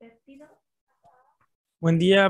Buen día,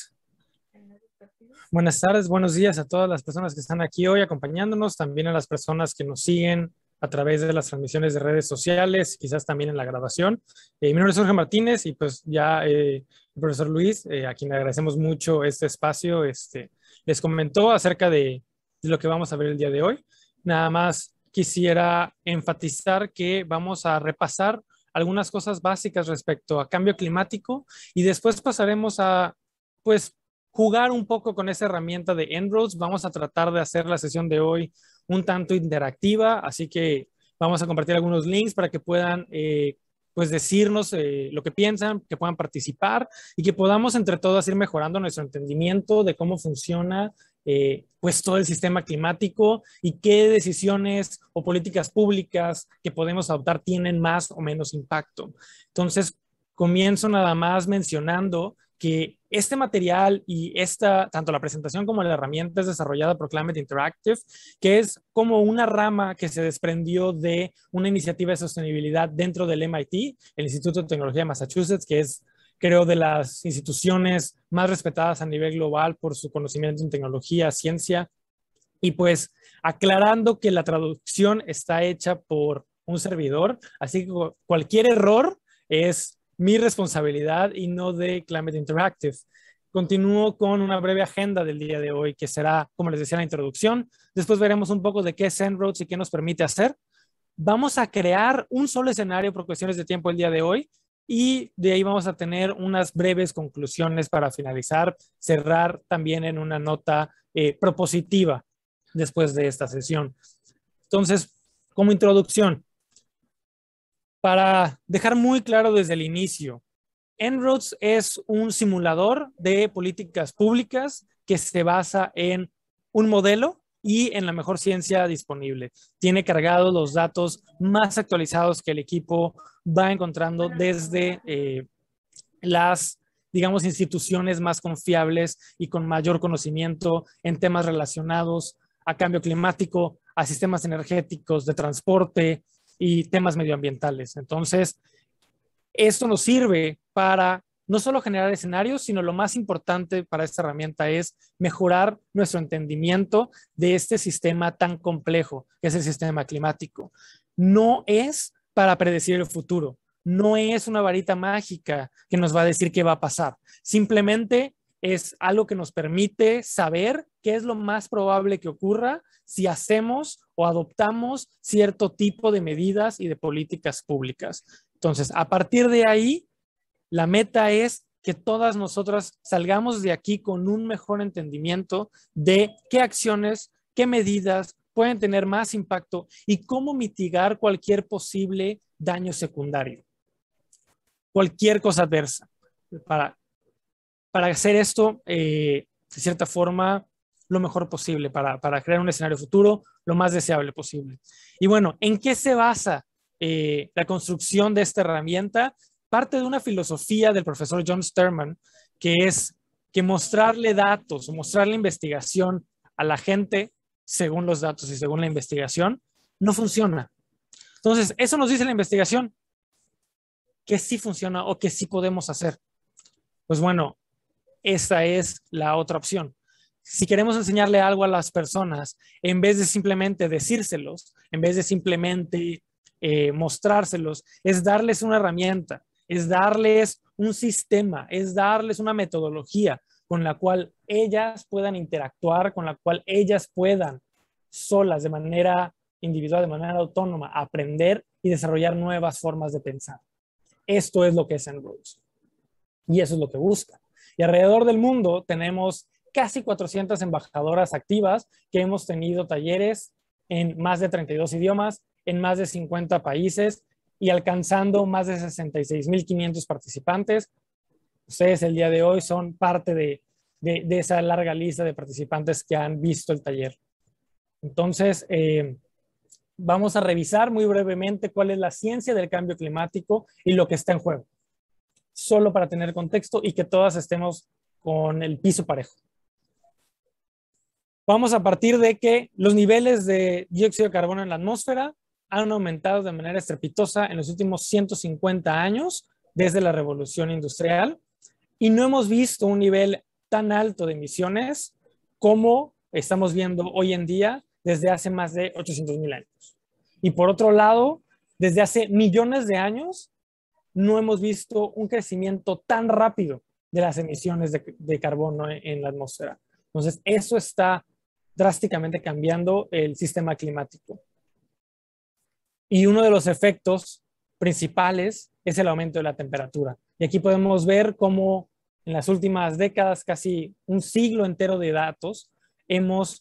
buenas tardes, buenos días a todas las personas que están aquí hoy acompañándonos, también a las personas que nos siguen a través de las transmisiones de redes sociales, quizás también en la grabación. Mi nombre es Jorge Martínez y pues ya el profesor Luis, a quien le agradecemos mucho este espacio, les comentó acerca de lo que vamos a ver el día de hoy. Nada más quisiera enfatizar que vamos a repasar algunas cosas básicas respecto a cambio climático y después pasaremos a, pues, jugar un poco con esa herramienta de En-ROADS. Vamos a tratar de hacer la sesión de hoy un tanto interactiva, así que vamos a compartir algunos links para que puedan pues decirnos lo que piensan, que puedan participar y que podamos entre todos ir mejorando nuestro entendimiento de cómo funciona pues todo el sistema climático y qué decisiones o políticas públicas que podemos adoptar tienen más o menos impacto. Entonces, comienzo nada más mencionando que este material y tanto la presentación como la herramienta es desarrollada por Climate Interactive, que es como una rama que se desprendió de una iniciativa de sostenibilidad dentro del MIT, el Instituto de Tecnología de Massachusetts, que es, creo, de las instituciones más respetadas a nivel global por su conocimiento en tecnología, ciencia, y pues aclarando que la traducción está hecha por un servidor, así que cualquier error es mi responsabilidad y no de Climate Interactive. Continúo con una breve agenda del día de hoy, que será, como les decía, la introducción. Después veremos un poco de qué es En-ROADS y qué nos permite hacer. Vamos a crear un solo escenario por cuestiones de tiempo el día de hoy y de ahí vamos a tener unas breves conclusiones para finalizar, cerrar también en una nota propositiva después de esta sesión. Entonces, como introducción, para dejar muy claro desde el inicio, En-ROADS es un simulador de políticas públicas que se basa en un modelo y en la mejor ciencia disponible. Tiene cargados los datos más actualizados que el equipo va encontrando desde las, digamos, instituciones más confiables y con mayor conocimiento en temas relacionados a cambio climático, a sistemas energéticos, de transporte y temas medioambientales. Entonces, esto nos sirve para no solo generar escenarios, sino lo más importante para esta herramienta es mejorar nuestro entendimiento de este sistema tan complejo que es el sistema climático. No es para predecir el futuro, no es una varita mágica que nos va a decir qué va a pasar. Simplemente es algo que nos permite saber qué es lo más probable que ocurra si hacemos o adoptamos cierto tipo de medidas y de políticas públicas. Entonces, a partir de ahí, la meta es que todas nosotras salgamos de aquí con un mejor entendimiento de qué acciones, qué medidas pueden tener más impacto y cómo mitigar cualquier posible daño secundario, cualquier cosa adversa. Para hacer esto, de cierta forma, lo mejor posible, para crear un escenario futuro lo más deseable posible. Y bueno, ¿en qué se basa la construcción de esta herramienta? Parte de una filosofía del profesor John Sterman, que es que mostrarle datos o mostrarle investigación a la gente según los datos y según la investigación no funciona. Entonces, eso nos dice la investigación, que sí funciona o que sí podemos hacer. Pues bueno, esa es la otra opción. Si queremos enseñarle algo a las personas, en vez de simplemente decírselos, en vez de simplemente mostrárselos, es darles una herramienta, es darles un sistema, es darles una metodología con la cual ellas puedan interactuar, con la cual ellas puedan solas, de manera individual, de manera autónoma, aprender y desarrollar nuevas formas de pensar. Esto es lo que es En-ROADS y eso es lo que busca. Y alrededor del mundo tenemos casi 400 embajadoras activas que hemos tenido talleres en más de 32 idiomas, en más de 50 países y alcanzando más de 66,500 participantes. Ustedes el día de hoy son parte de esa larga lista de participantes que han visto el taller. Entonces, vamos a revisar muy brevemente cuál es la ciencia del cambio climático y lo que está en juego, solo para tener contexto y que todas estemos con el piso parejo. Vamos a partir de que los niveles de dióxido de carbono en la atmósfera han aumentado de manera estrepitosa en los últimos 150 años desde la revolución industrial y no hemos visto un nivel tan alto de emisiones como estamos viendo hoy en día desde hace más de 800,000 años. Y por otro lado, desde hace millones de años, no hemos visto un crecimiento tan rápido de las emisiones de carbono en la atmósfera. Entonces, eso está drásticamente cambiando el sistema climático. Y uno de los efectos principales es el aumento de la temperatura. Y aquí podemos ver cómo en las últimas décadas, casi un siglo entero de datos, hemos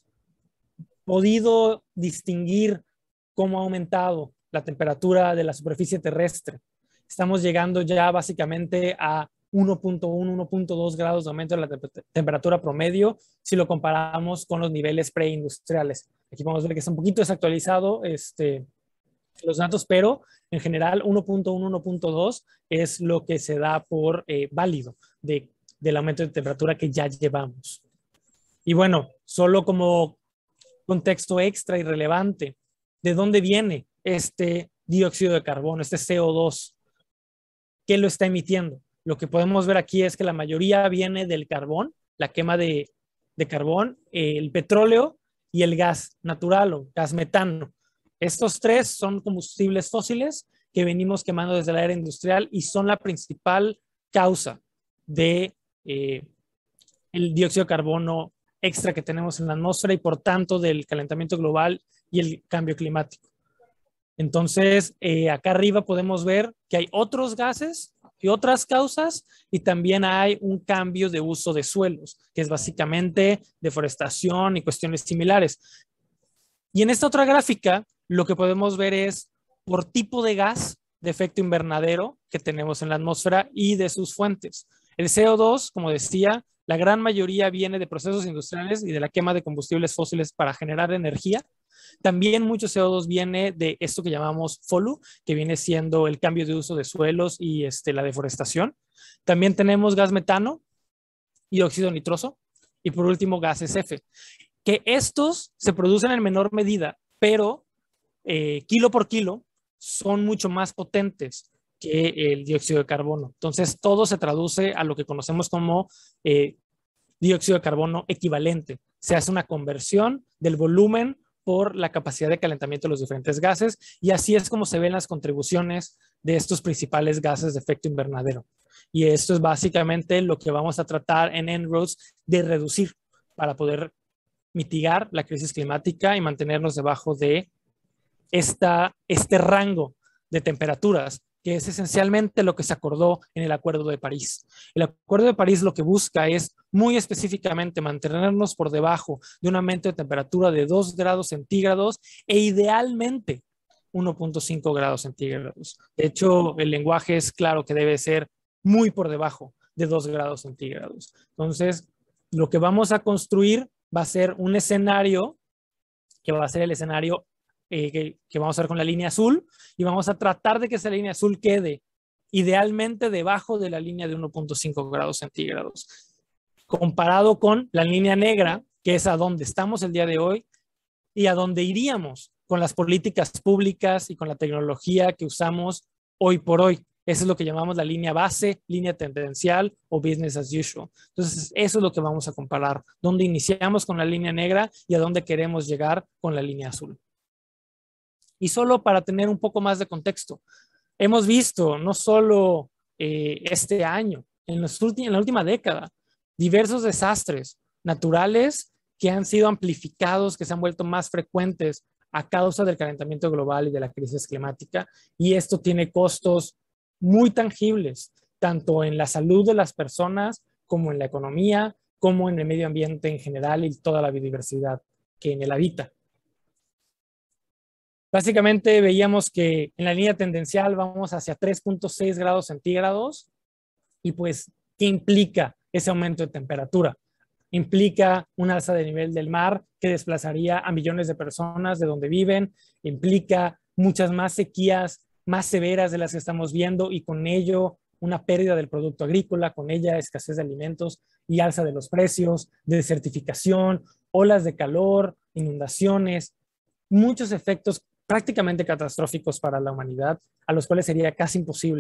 podido distinguir cómo ha aumentado la temperatura de la superficie terrestre. Estamos llegando ya básicamente a 1.1, 1.2 grados de aumento de la temperatura promedio si lo comparamos con los niveles preindustriales. Aquí podemos ver que está un poquito desactualizado los datos, pero en general 1.1, 1.2 es lo que se da por válido del aumento de temperatura que ya llevamos. Y bueno, solo como contexto extra y relevante, ¿de dónde viene este dióxido de carbono, este CO2? ¿Qué lo está emitiendo? Lo que podemos ver aquí es que la mayoría viene del carbón, la quema de carbón, el petróleo y el gas natural o gas metano. Estos tres son combustibles fósiles que venimos quemando desde la era industrial y son la principal causa de el dióxido de carbono extra que tenemos en la atmósfera y por tanto del calentamiento global y el cambio climático. Entonces, acá arriba podemos ver que hay otros gases y otras causas y también hay un cambio de uso de suelos, que es básicamente deforestación y cuestiones similares. Y en esta otra gráfica, lo que podemos ver es por tipo de gas de efecto invernadero que tenemos en la atmósfera y de sus fuentes. El CO2, como decía, la gran mayoría viene de procesos industriales y de la quema de combustibles fósiles para generar energía. También mucho CO2 viene de esto que llamamos FOLU, que viene siendo el cambio de uso de suelos y la deforestación. También tenemos gas metano y óxido nitroso. Y por último, gases F, que estos se producen en menor medida, pero kilo por kilo son mucho más potentes que el dióxido de carbono. Entonces, todo se traduce a lo que conocemos como dióxido de carbono equivalente. Se hace una conversión del volumen por la capacidad de calentamiento de los diferentes gases y así es como se ven las contribuciones de estos principales gases de efecto invernadero. Y esto es básicamente lo que vamos a tratar en En-ROADS de reducir para poder mitigar la crisis climática y mantenernos debajo de este rango de temperaturas, que es esencialmente lo que se acordó en el Acuerdo de París. El Acuerdo de París lo que busca es muy específicamente mantenernos por debajo de un aumento de temperatura de 2 grados centígrados e idealmente 1.5 grados centígrados. De hecho, el lenguaje es claro que debe ser muy por debajo de 2 grados centígrados. Entonces, lo que vamos a construir va a ser un escenario que va a ser el escenario que vamos a ver con la línea azul y vamos a tratar de que esa línea azul quede idealmente debajo de la línea de 1.5 grados centígrados, comparado con la línea negra, que es a donde estamos el día de hoy y a donde iríamos con las políticas públicas y con la tecnología que usamos hoy por hoy. Eso es lo que llamamos la línea base, línea tendencial o business as usual. Entonces, eso es lo que vamos a comparar, dónde iniciamos con la línea negra y a dónde queremos llegar con la línea azul. Y solo para tener un poco más de contexto, hemos visto no solo este año, en la última década, diversos desastres naturales que han sido amplificados, que se han vuelto más frecuentes a causa del calentamiento global y de la crisis climática. Y esto tiene costos muy tangibles, tanto en la salud de las personas, como en la economía, como en el medio ambiente en general y toda la biodiversidad que en él habita. Básicamente veíamos que en la línea tendencial vamos hacia 3.6 grados centígrados y pues, ¿qué implica ese aumento de temperatura? Implica un alza de nivel del mar que desplazaría a millones de personas de donde viven, implica muchas más sequías más severas de las que estamos viendo y con ello una pérdida del producto agrícola, con ella escasez de alimentos y alza de los precios, desertificación, olas de calor, inundaciones, muchos efectos prácticamente catastróficos para la humanidad, a los cuales sería casi imposible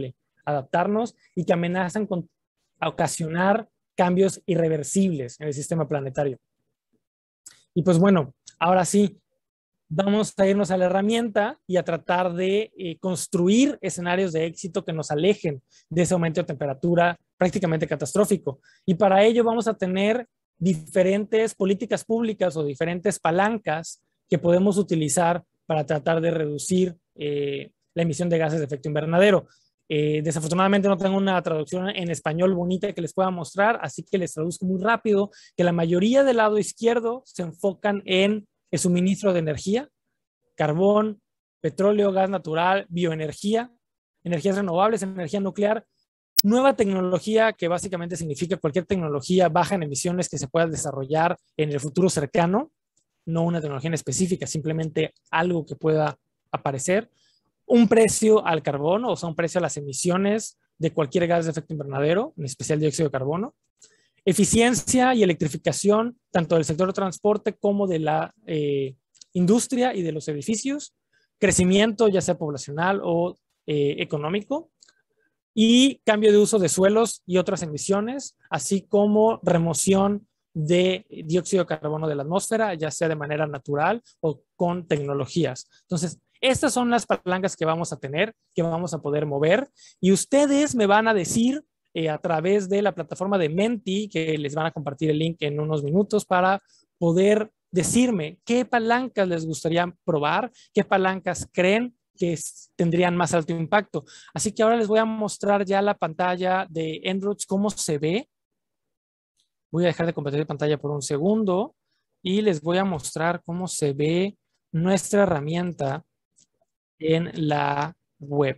adaptarnos y que amenazan con ocasionar cambios irreversibles en el sistema planetario. Y pues bueno, ahora sí, vamos a irnos a la herramienta y a tratar de construir escenarios de éxito que nos alejen de ese aumento de temperatura prácticamente catastrófico. Y para ello vamos a tener diferentes políticas públicas o diferentes palancas que podemos utilizar para tratar de reducir la emisión de gases de efecto invernadero. Desafortunadamente no tengo una traducción en español bonita que les pueda mostrar, así que les traduzco muy rápido que la mayoría del lado izquierdo se enfocan en el suministro de energía, carbón, petróleo, gas natural, bioenergía, energías renovables, energía nuclear, nueva tecnología que básicamente significa cualquier tecnología baja en emisiones que se pueda desarrollar en el futuro cercano, no una tecnología en específica, simplemente algo que pueda aparecer. Un precio al carbón, o sea, un precio a las emisiones de cualquier gas de efecto invernadero, en especial dióxido de carbono. Eficiencia y electrificación, tanto del sector de transporte como de la industria y de los edificios. Crecimiento, ya sea poblacional o económico. Y cambio de uso de suelos y otras emisiones, así como remoción de dióxido de carbono de la atmósfera, ya sea de manera natural o con tecnologías. Entonces, estas son las palancas que vamos a tener, que vamos a poder mover, y ustedes me van a decir a través de la plataforma de Menti, que les van a compartir el link en unos minutos, para poder decirme qué palancas les gustaría probar, qué palancas creen que tendrían más alto impacto. Así que ahora les voy a mostrar ya la pantalla de En-ROADS, cómo se ve. Voy a dejar de compartir pantalla por un segundo y les voy a mostrar cómo se ve nuestra herramienta en la web.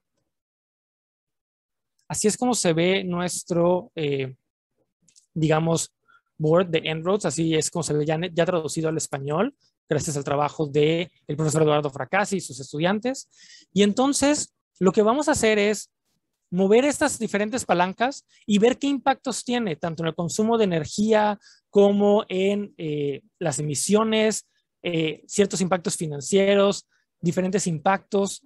Así es como se ve nuestro, digamos, board de En-ROADS. Así es como se ve ya traducido al español, gracias al trabajo del profesor Eduardo Fracassi y sus estudiantes. Y entonces, lo que vamos a hacer es mover estas diferentes palancas y ver qué impactos tiene, tanto en el consumo de energía como en las emisiones, ciertos impactos financieros, diferentes impactos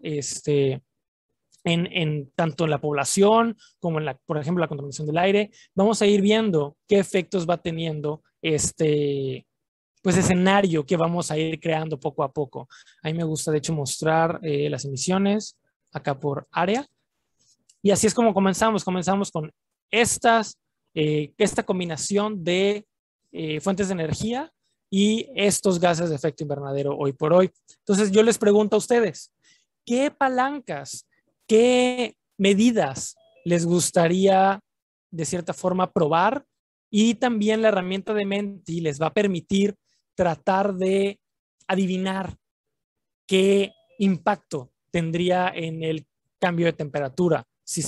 tanto en la población como en, por ejemplo, la contaminación del aire. Vamos a ir viendo qué efectos va teniendo pues escenario que vamos a ir creando poco a poco. A mí me gusta, de hecho, mostrar las emisiones acá por área. Y así es como comenzamos. Comenzamos con esta combinación de fuentes de energía y estos gases de efecto invernadero hoy por hoy. Entonces, yo les pregunto a ustedes, ¿qué palancas, qué medidas les gustaría, de cierta forma, probar? Y también la herramienta de Menti les va a permitir tratar de adivinar qué impacto tendría en el cambio de temperatura si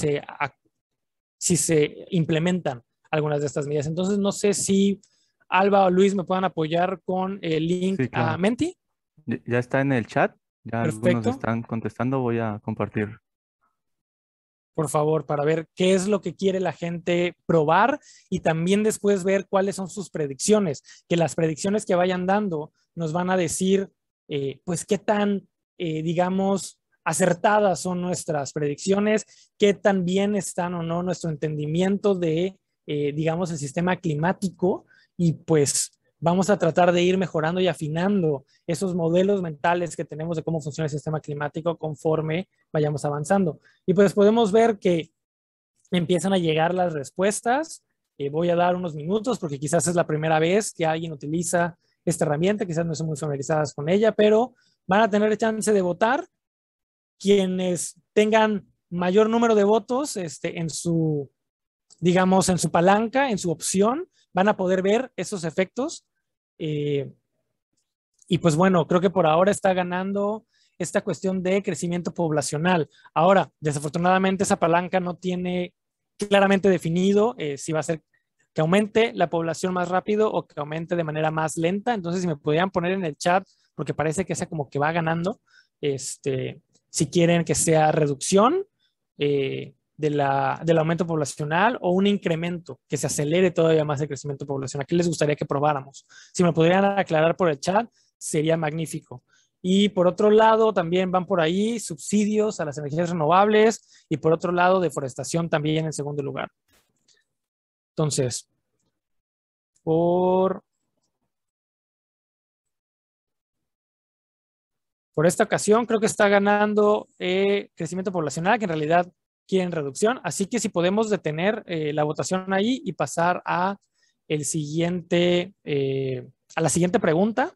se implementan algunas de estas medidas. Entonces, no sé si Alba o Luis me puedan apoyar con el link Sí, claro. a Menti. Ya está en el chat, ya algunos Perfecto. están contestando, voy a compartir. Por favor, para ver qué es lo que quiere la gente probar y también después ver cuáles son sus predicciones, que las predicciones que vayan dando nos van a decir, pues, qué tan, digamos, acertadas son nuestras predicciones, qué tan bien están o no nuestro entendimiento de, digamos, el sistema climático, y pues vamos a tratar de ir mejorando y afinando esos modelos mentales que tenemos de cómo funciona el sistema climático conforme vayamos avanzando. Y pues podemos ver que empiezan a llegar las respuestas. Voy a dar unos minutos porque quizás es la primera vez que alguien utiliza esta herramienta, quizás no estén muy familiarizadas con ella, pero van a tener chance de votar. Quienes tengan mayor número de votos en su, digamos, en su palanca, en su opción, van a poder ver esos efectos. Y pues bueno, creo que por ahora está ganando esta cuestión de crecimiento poblacional. Ahora, desafortunadamente esa palanca no tiene claramente definido si va a ser que aumente la población más rápido o que aumente de manera más lenta. Entonces, si me podrían poner en el chat, porque parece que sea como que va ganando, si quieren que sea reducción del aumento poblacional o un incremento, que se acelere todavía más el crecimiento poblacional. ¿Qué les gustaría que probáramos? Si me podrían aclarar por el chat, sería magnífico. Y por otro lado, también van por ahí subsidios a las energías renovables y por otro lado, deforestación también en segundo lugar. Entonces, por esta ocasión creo que está ganando crecimiento poblacional, que en realidad quieren reducción. Así que si podemos detener la votación ahí y pasar a la siguiente pregunta.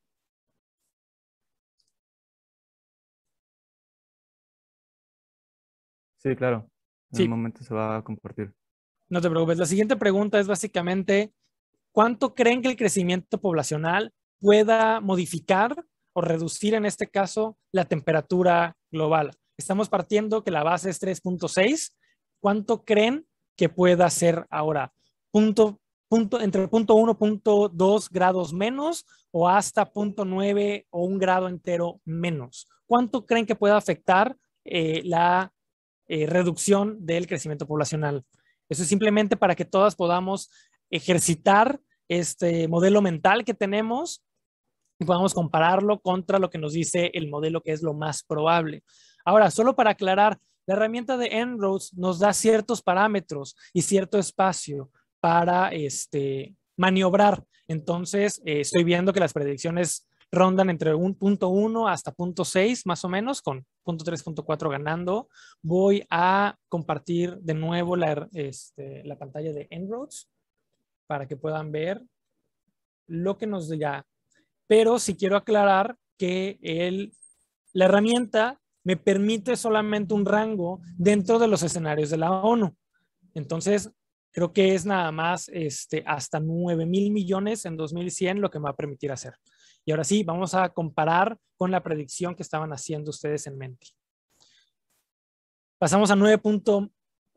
Sí, claro. En un Sí, momento se va a compartir. no te preocupes. La siguiente pregunta es básicamente, ¿cuánto creen que el crecimiento poblacional pueda modificar o reducir en este caso la temperatura global? Estamos partiendo que la base es 3.6. ¿Cuánto creen que pueda ser ahora? Entre 0.1 y 0.2 grados menos o hasta 0.9 o 1 grado entero menos. ¿Cuánto creen que pueda afectar la reducción del crecimiento poblacional? Eso es simplemente para que todas podamos ejercitar este modelo mental que tenemos y podamos compararlo contra lo que nos dice el modelo que es lo más probable. Ahora, solo para aclarar, la herramienta de En-ROADS nos da ciertos parámetros y cierto espacio para maniobrar. Entonces, estoy viendo que las predicciones rondan entre 1.1 hasta 0.6 más o menos, con 0.3, 0.4 ganando. Voy a compartir de nuevo la pantalla de En-ROADS para que puedan ver lo que nos da. Pero sí quiero aclarar que la herramienta me permite solamente un rango dentro de los escenarios de la ONU. Entonces, creo que es nada más hasta 9,000 millones en 2100 lo que me va a permitir hacer. Y ahora sí, vamos a comparar con la predicción que estaban haciendo ustedes en Menti. Pasamos a 9.1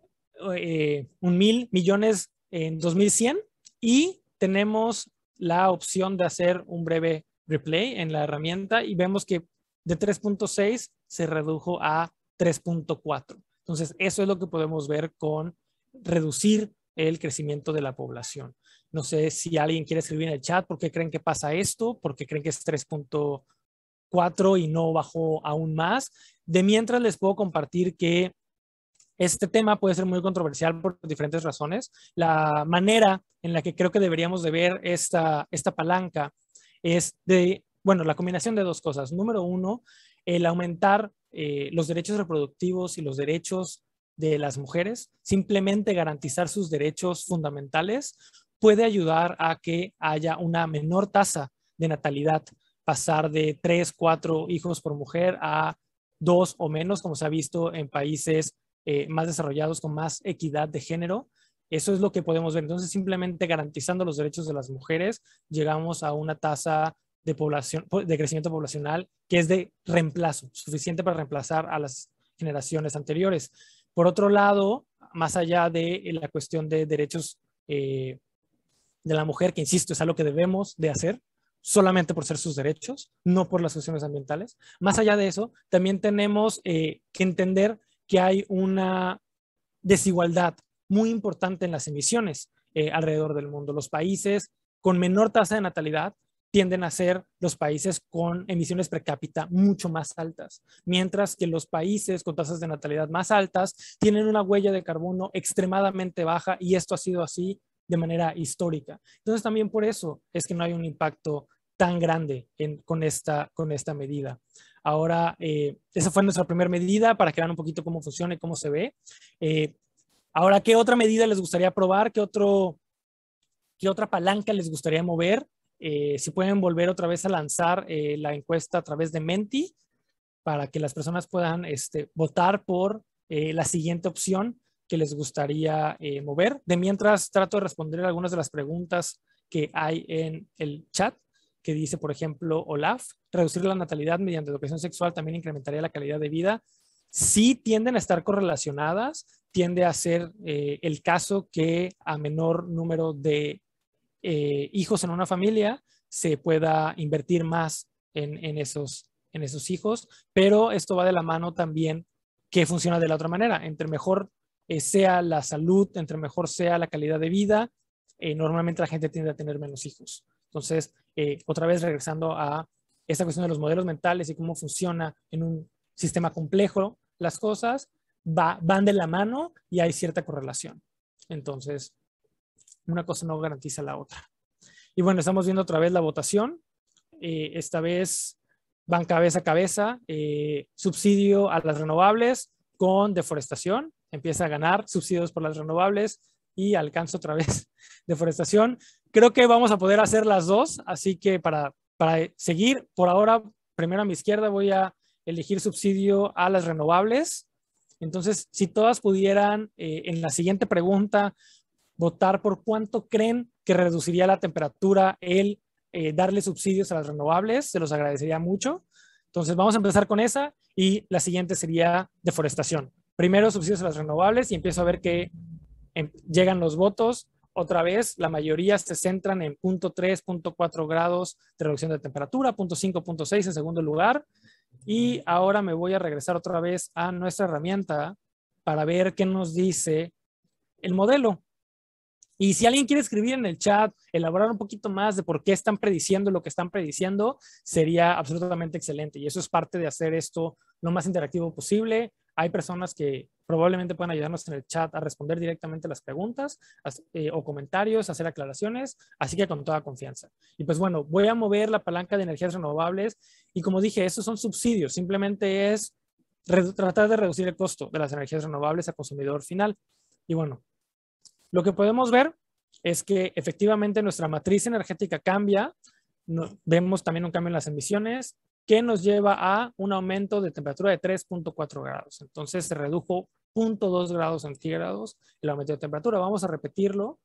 mil millones en 2100 y tenemos la opción de hacer un breve replay en la herramienta y vemos que de 3.6 se redujo a 3.4. Entonces, eso es lo que podemos ver con reducir el crecimiento de la población. No sé si alguien quiere escribir en el chat por qué creen que pasa esto, por qué creen que es 3.4 y no bajó aún más. De mientras les puedo compartir que este tema puede ser muy controversial por diferentes razones. La manera en la que creo que deberíamos de ver esta palanca es la combinación de dos cosas. Número uno, el aumentar los derechos reproductivos y los derechos de las mujeres, simplemente garantizar sus derechos fundamentales puede ayudar a que haya una menor tasa de natalidad, pasar de 3, 4 hijos por mujer a 2 o menos, como se ha visto en países más desarrollados con más equidad de género. Eso es lo que podemos ver. Entonces, simplemente garantizando los derechos de las mujeres, llegamos a una tasa de crecimiento poblacional que es de reemplazo, suficiente para reemplazar a las generaciones anteriores. Por otro lado, más allá de la cuestión de derechos de la mujer, que insisto, es algo que debemos de hacer, solamente por ser sus derechos, no por las cuestiones ambientales. Más allá de eso, también tenemos que entender que hay una desigualdad muy importante en las emisiones alrededor del mundo. Los países con menor tasa de natalidad tienden a ser los países con emisiones per cápita mucho más altas, mientras que los países con tasas de natalidad más altas tienen una huella de carbono extremadamente baja y esto ha sido así de manera histórica. Entonces también por eso es que no hay un impacto tan grande con esta medida. Ahora, esa fue nuestra primera medida para que vean un poquito cómo funciona y cómo se ve. Ahora, ¿qué otra medida les gustaría probar? ¿Qué otra palanca les gustaría mover? Si pueden volver otra vez a lanzar la encuesta a través de Menti para que las personas puedan votar por la siguiente opción que les gustaría mover. De mientras trato de responder algunas de las preguntas que hay en el chat, que dice, por ejemplo, Olaf, reducir la natalidad mediante educación sexual también incrementaría la calidad de vida. Sí tienden a estar correlacionadas, tiende a ser el caso que a menor número de hijos en una familia se pueda invertir más en esos hijos, pero esto va de la mano también que funciona de la otra manera. Entre mejor sea la salud, entre mejor sea la calidad de vida, normalmente la gente tiende a tener menos hijos. Entonces, otra vez regresando a esta cuestión de los modelos mentales y cómo funciona en un sistema complejo las cosas, van de la mano y hay cierta correlación. Entonces, una cosa no garantiza la otra. Y bueno, estamos viendo otra vez la votación. Esta vez van cabeza a cabeza. Subsidio a las renovables con deforestación. Empieza a ganar subsidios por las renovables y alcanza otra vez deforestación. Creo que vamos a poder hacer las dos, así que para seguir, por ahora, primero a mi izquierda voy a elegir subsidio a las renovables. Entonces, si todas pudieran en la siguiente pregunta votar por cuánto creen que reduciría la temperatura el darle subsidios a las renovables, se los agradecería mucho. Entonces, vamos a empezar con esa y la siguiente sería deforestación. Primero subsidios a las renovables y empiezo a ver que llegan los votos. Otra vez, la mayoría se centran en 0.3, 0.4 grados de reducción de temperatura, 0.5, 0.6 en segundo lugar. Y ahora me voy a regresar otra vez a nuestra herramienta para ver qué nos dice el modelo. Y si alguien quiere escribir en el chat, elaborar un poquito más de por qué están prediciendo lo que están prediciendo, sería absolutamente excelente. Y eso es parte de hacer esto lo más interactivo posible. Hay personas que probablemente puedan ayudarnos en el chat a responder directamente las preguntas o comentarios, hacer aclaraciones, así que con toda confianza. Y pues bueno, voy a mover la palanca de energías renovables y como dije, esos son subsidios, simplemente es tratar de reducir el costo de las energías renovables al consumidor final. Y bueno, lo que podemos ver es que efectivamente nuestra matriz energética cambia, vemos también un cambio en las emisiones, que nos lleva a un aumento de temperatura de 3.4 grados. Entonces se redujo 0.2 grados centígrados el aumento de temperatura. Vamos a repetirlo.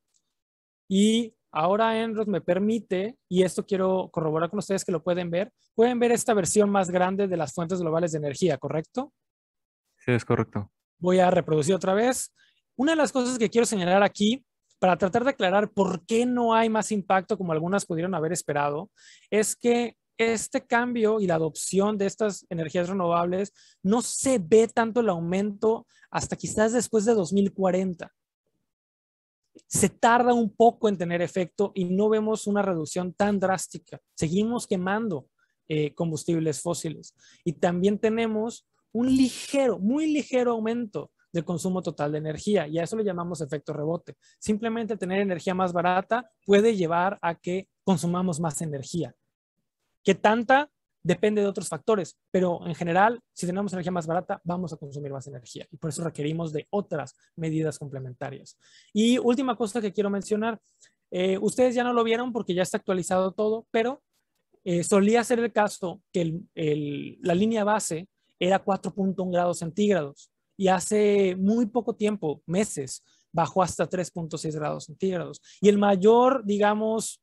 Y ahora En-ROADS me permite, y esto quiero corroborar con ustedes que lo pueden ver esta versión más grande de las fuentes globales de energía, ¿correcto? Sí, es correcto. Voy a reproducir otra vez. Una de las cosas que quiero señalar aquí, para tratar de aclarar por qué no hay más impacto como algunas pudieron haber esperado, es que este cambio y la adopción de estas energías renovables no se ve tanto el aumento hasta quizás después de 2040. Se tarda un poco en tener efecto y no vemos una reducción tan drástica. Seguimos quemando combustibles fósiles y también tenemos un ligero, muy ligero aumento del consumo total de energía y a eso le llamamos efecto rebote. Simplemente tener energía más barata puede llevar a que consumamos más energía. ¿Qué tanta? Depende de otros factores, pero en general, si tenemos energía más barata, vamos a consumir más energía y por eso requerimos de otras medidas complementarias. Y última cosa que quiero mencionar, ustedes ya no lo vieron porque ya está actualizado todo, pero solía ser el caso que la línea base era 4.1 grados centígrados y hace muy poco tiempo, meses, bajó hasta 3.6 grados centígrados. Y el mayor, digamos,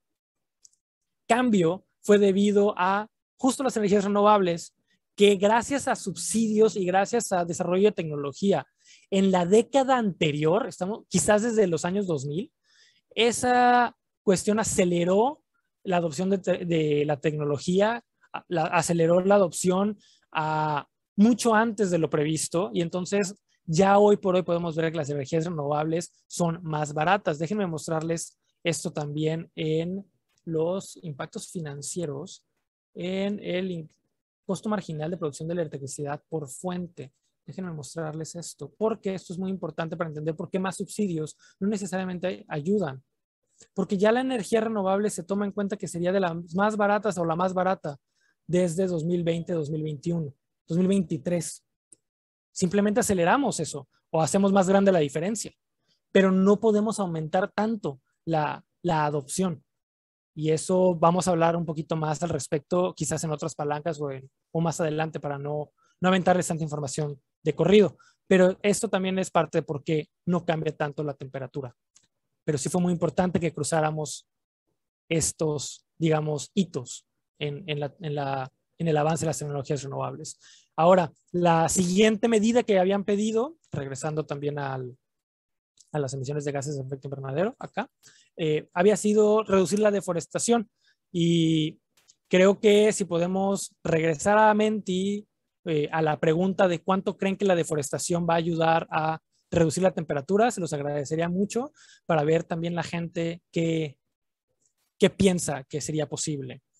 cambio fue debido a justo las energías renovables, que gracias a subsidios y gracias a desarrollo de tecnología en la década anterior, estamos quizás desde los años 2000, esa cuestión aceleró la adopción de la tecnología, aceleró la adopción mucho antes de lo previsto y entonces ya hoy por hoy podemos ver que las energías renovables son más baratas. Déjenme mostrarles esto también en los impactos financieros en el costo marginal de producción de la electricidad por fuente. Déjenme mostrarles esto, porque esto es muy importante para entender por qué más subsidios no necesariamente ayudan. Porque ya la energía renovable se toma en cuenta que sería de las más baratas o la más barata desde 2020, 2021, 2023. Simplemente aceleramos eso o hacemos más grande la diferencia, pero no podemos aumentar tanto la adopción. Y eso vamos a hablar un poquito más al respecto, quizás en otras palancas o más adelante para no aventarles tanta información de corrido. Pero esto también es parte de por qué no cambia tanto la temperatura. Pero sí fue muy importante que cruzáramos estos, digamos, hitos en el avance de las tecnologías renovables. Ahora, la siguiente medida que habían pedido, regresando también a las emisiones de gases de efecto invernadero, acá, había sido reducir la deforestación. Y creo que si podemos regresar a Menti a la pregunta de cuánto creen que la deforestación va a ayudar a reducir la temperatura, se los agradecería mucho para ver también la gente qué piensa que sería posible.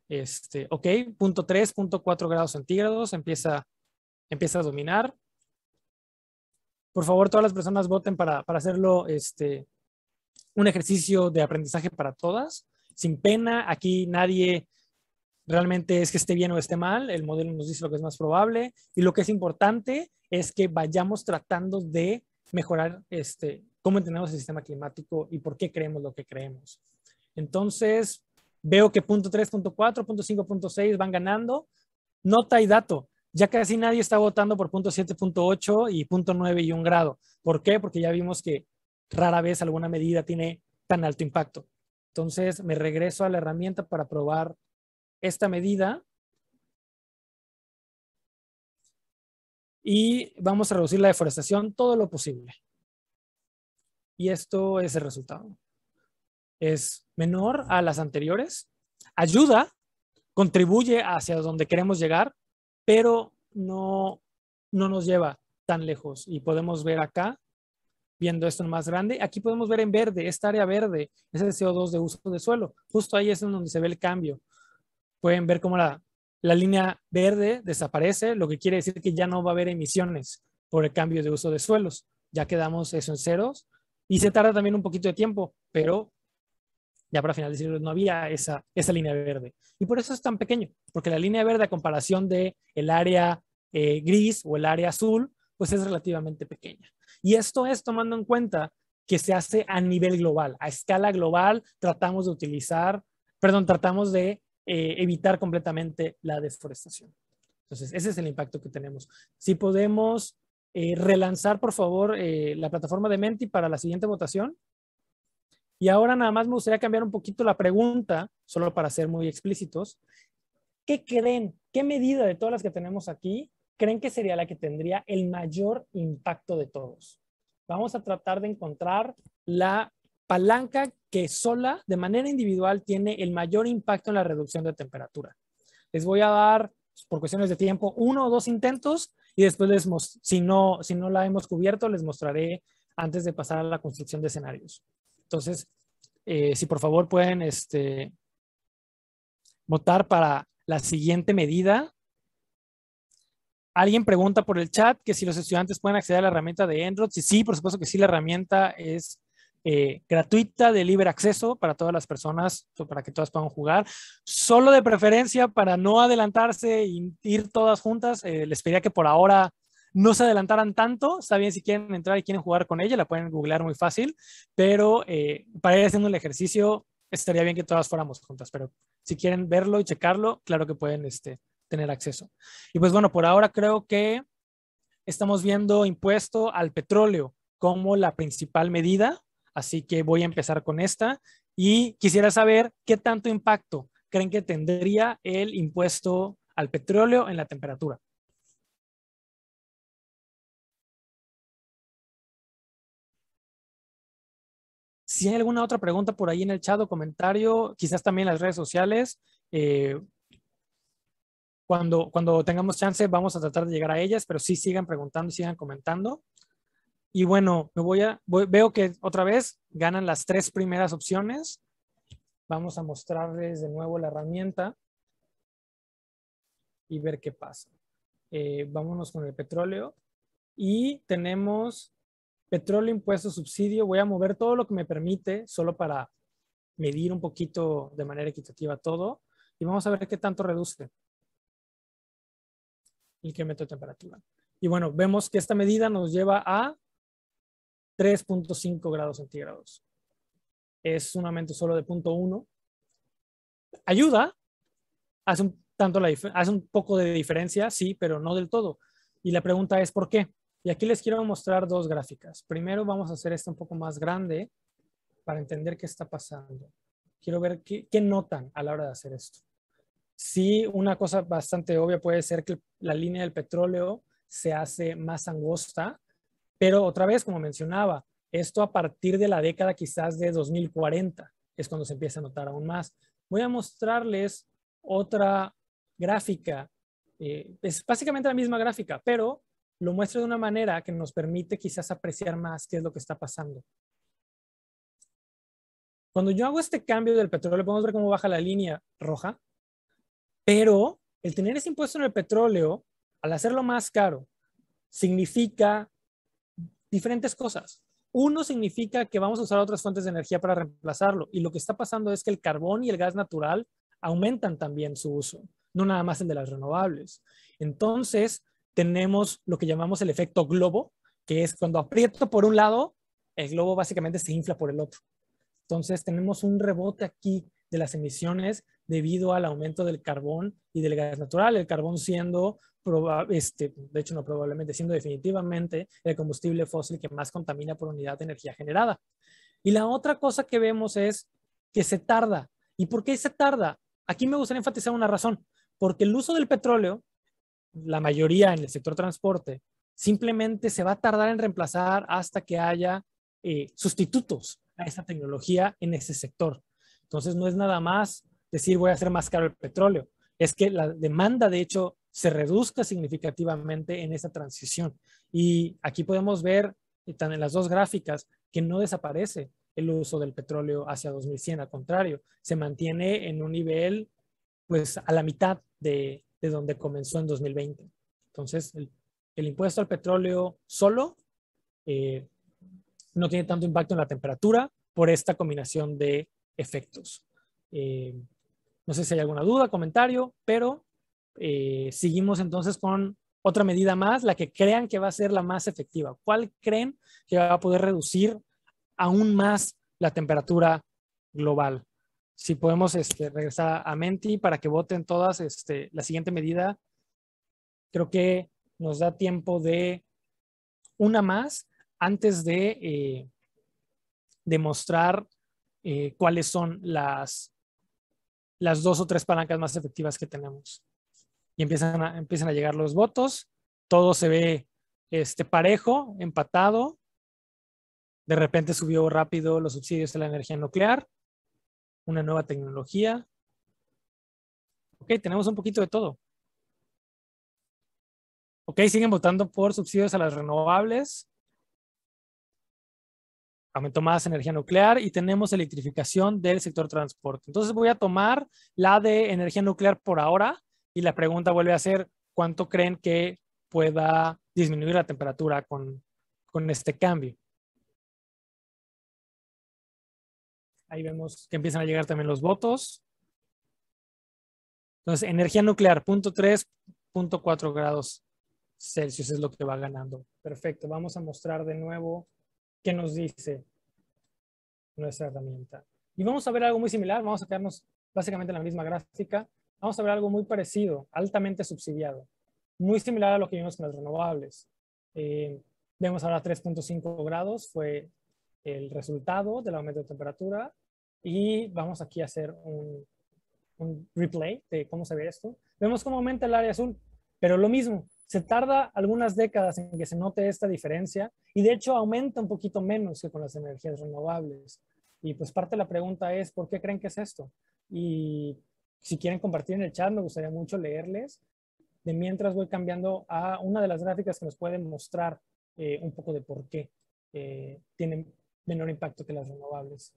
Ok, punto 3, punto 4 grados centígrados, empieza a dominar. Por favor, todas las personas voten para hacerlo un ejercicio de aprendizaje para todas, sin pena. Aquí nadie realmente es que esté bien o esté mal, el modelo nos dice lo que es más probable y lo que es importante es que vayamos tratando de mejorar cómo entendemos el sistema climático y por qué creemos lo que creemos. Entonces, veo que punto 3, punto 4, punto 5, punto 6 van ganando. Nota y dato, ya casi nadie está votando por punto 7, punto 8 y punto 9 y 1 grado. ¿Por qué? Porque ya vimos que rara vez alguna medida tiene tan alto impacto. Entonces, me regreso a la herramienta para probar esta medida y vamos a reducir la deforestación todo lo posible. Y esto es el resultado. Es menor a las anteriores, ayuda, contribuye hacia donde queremos llegar, pero no nos lleva tan lejos. Y podemos ver acá, viendo esto en más grande, aquí podemos ver en verde, esta área verde es el CO2 de uso de suelo. Justo ahí es donde se ve el cambio. Pueden ver cómo la línea verde desaparece, lo que quiere decir que ya no va a haber emisiones por el cambio de uso de suelos. Ya quedamos eso en ceros y se tarda también un poquito de tiempo, pero ya para final de siglo no había esa línea verde. Y por eso es tan pequeño, porque la línea verde a comparación de el área gris o el área azul, pues es relativamente pequeña. Y esto es tomando en cuenta que se hace a nivel global, a escala global, tratamos de evitar completamente la deforestación. Entonces, ese es el impacto que tenemos. Si podemos relanzar, por favor, la plataforma de Menti para la siguiente votación. Y ahora nada más me gustaría cambiar un poquito la pregunta, solo para ser muy explícitos. ¿Qué creen? ¿Qué medida de todas las que tenemos aquí creen que sería la que tendría el mayor impacto de todos? Vamos a tratar de encontrar la palanca que sola, de manera individual, tiene el mayor impacto en la reducción de temperatura. Les voy a dar, por cuestiones de tiempo, 1 o 2 intentos y después, si no la hemos cubierto, les mostraré antes de pasar a la construcción de escenarios. Entonces, si por favor pueden votar para la siguiente medida. Alguien pregunta por el chat que si los estudiantes pueden acceder a la herramienta de En-ROADS. Y sí, por supuesto que sí, la herramienta es gratuita, de libre acceso para todas las personas, para que todas puedan jugar. Solo de preferencia, para no adelantarse y ir todas juntas, les pediría que por ahora no se adelantaran tanto. Está bien si quieren entrar y quieren jugar con ella, la pueden googlear muy fácil, pero para ir haciendo el ejercicio estaría bien que todas fuéramos juntas, pero si quieren verlo y checarlo, claro que pueden tener acceso. Y pues bueno, por ahora creo que estamos viendo impuesto al petróleo como la principal medida, así que voy a empezar con esta y quisiera saber qué tanto impacto creen que tendría el impuesto al petróleo en la temperatura. Si hay alguna otra pregunta por ahí en el chat o comentario, quizás también en las redes sociales, cuando tengamos chance vamos a tratar de llegar a ellas, pero sí sigan preguntando y sigan comentando. Y bueno, veo que otra vez ganan las 3 primeras opciones. Vamos a mostrarles de nuevo la herramienta y ver qué pasa. Vámonos con el petróleo y tenemos petróleo, impuesto, subsidio. Voy a mover todo lo que me permite solo para medir un poquito de manera equitativa todo y vamos a ver qué tanto reduce el incremento de temperatura. Y bueno, vemos que esta medida nos lleva a 3.5 grados centígrados. Es un aumento solo de 0.1. Ayuda, hace un poco de diferencia, sí, pero no del todo. Y la pregunta es ¿por qué? Y aquí les quiero mostrar 2 gráficas. Primero vamos a hacer esta un poco más grande para entender qué está pasando. Quiero ver qué notan a la hora de hacer esto. Sí, una cosa bastante obvia puede ser que la línea del petróleo se hace más angosta, pero otra vez, como mencionaba, esto a partir de la década quizás de 2040 es cuando se empieza a notar aún más. Voy a mostrarles otra gráfica. Es básicamente la misma gráfica, pero lo muestro de una manera que nos permite quizás apreciar más qué es lo que está pasando. Cuando yo hago este cambio del petróleo, podemos ver cómo baja la línea roja. Pero el tener ese impuesto en el petróleo, al hacerlo más caro, significa diferentes cosas. Uno significa que vamos a usar otras fuentes de energía para reemplazarlo. Y lo que está pasando es que el carbón y el gas natural aumentan también su uso, no nada más el de las renovables. Entonces, tenemos lo que llamamos el efecto globo, que es cuando aprieto por un lado, el globo básicamente se infla por el otro. Entonces, tenemos un rebote aquí de las emisiones debido al aumento del carbón y del gas natural, el carbón siendo, de hecho no probablemente, siendo definitivamente el combustible fósil que más contamina por unidad de energía generada. Y la otra cosa que vemos es que se tarda. ¿Y por qué se tarda? Aquí me gustaría enfatizar una razón, porque el uso del petróleo, la mayoría en el sector transporte, simplemente se va a tardar en reemplazar hasta que haya sustitutos a esa tecnología en ese sector. Entonces no es nada más decir voy a hacer más caro el petróleo, es que la demanda de hecho se reduzca significativamente en esa transición. Y aquí podemos ver en las dos gráficas que no desaparece el uso del petróleo hacia 2100, al contrario, se mantiene en un nivel pues a la mitad de donde comenzó en 2020. Entonces, el impuesto al petróleo solo eh, no tiene tanto impacto en la temperatura por esta combinación de efectos. No sé si hay alguna duda, comentario, pero seguimos entonces con otra medida más, la que crean que va a ser la más efectiva. ¿Cuál creen que va a poder reducir aún más la temperatura global? Si podemos regresar a Menti para que voten todas la siguiente medida, creo que nos da tiempo de una más antes de demostrar cuáles son las dos o tres palancas más efectivas que tenemos. Y empiezan a llegar los votos, todo se ve parejo, empatado. De repente subió rápido los subsidios de la energía nuclear, una nueva tecnología. Ok, tenemos un poquito de todo. Ok, siguen votando por subsidios a las renovables. Aumentó más energía nuclear y tenemos electrificación del sector transporte. Entonces voy a tomar la de energía nuclear por ahora y la pregunta vuelve a ser, ¿cuánto creen que pueda disminuir la temperatura con este cambio? Ahí vemos que empiezan a llegar también los votos. Entonces, energía nuclear, 0.3, 0.4 grados Celsius es lo que va ganando. Perfecto, vamos a mostrar de nuevo qué nos dice nuestra herramienta. Y vamos a ver algo muy similar, vamos a quedarnos básicamente en la misma gráfica. Vamos a ver algo muy parecido, altamente subsidiado. Muy similar a lo que vimos con las renovables. Vemos ahora 3.5 grados fue el resultado del aumento de temperatura. Y vamos aquí a hacer un replay de cómo se ve esto. Vemos cómo aumenta el área azul, pero lo mismo, se tarda algunas décadas en que se note esta diferencia y de hecho aumenta un poquito menos que con las energías renovables. Y pues parte de la pregunta es, ¿por qué creen que es esto? Y si quieren compartir en el chat, me gustaría mucho leerles. De mientras voy cambiando a una de las gráficas que nos pueden mostrar un poco de por qué tienen menor impacto que las renovables.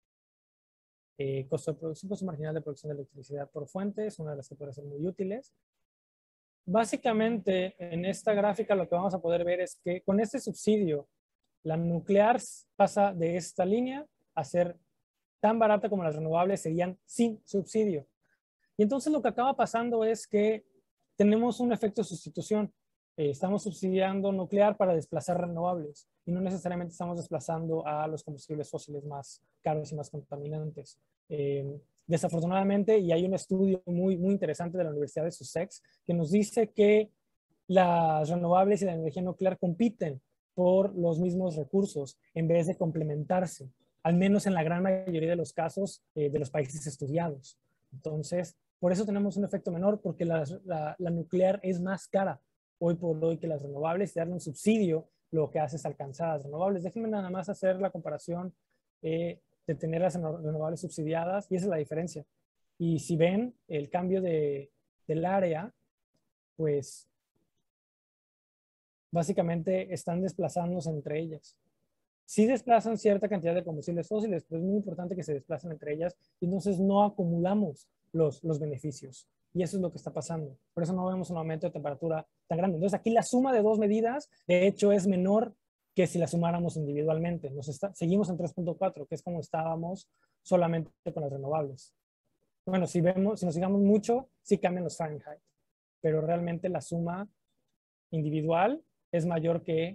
Costo de producción, costo marginal de producción de electricidad por fuente, es una de las que pueden ser muy útiles. Básicamente, en esta gráfica lo que vamos a poder ver es que con este subsidio, la nuclear pasa de esta línea a ser tan barata como las renovables serían sin subsidio. Y entonces lo que acaba pasando es que tenemos un efecto de sustitución. Estamos subsidiando nuclear para desplazar renovables y no necesariamente estamos desplazando a los combustibles fósiles más caros y más contaminantes. Desafortunadamente, y hay un estudio muy interesante de la Universidad de Sussex que nos dice que las renovables y la energía nuclear compiten por los mismos recursos en vez de complementarse, al menos en la gran mayoría de los casos de los países estudiados. Entonces, por eso tenemos un efecto menor, porque la nuclear es más cara hoy por hoy que las renovables, y darle un subsidio lo que hace es alcanzar a las renovables. Déjenme nada más hacer la comparación de tener las renovables subsidiadas y esa es la diferencia. Y si ven el cambio del área, pues básicamente están desplazándose entre ellas. sí desplazan cierta cantidad de combustibles fósiles, pero es muy importante que se desplacen entre ellas y entonces no acumulamos los beneficios. Y eso es lo que está pasando. Por eso no vemos un aumento de temperatura tan grande. Entonces aquí la suma de dos medidas, de hecho, es menor que si la sumáramos individualmente. Seguimos en 3.4, que es como estábamos solamente con las renovables. Bueno, si nos fijamos mucho, sí cambian los Fahrenheit, pero realmente la suma individual es mayor que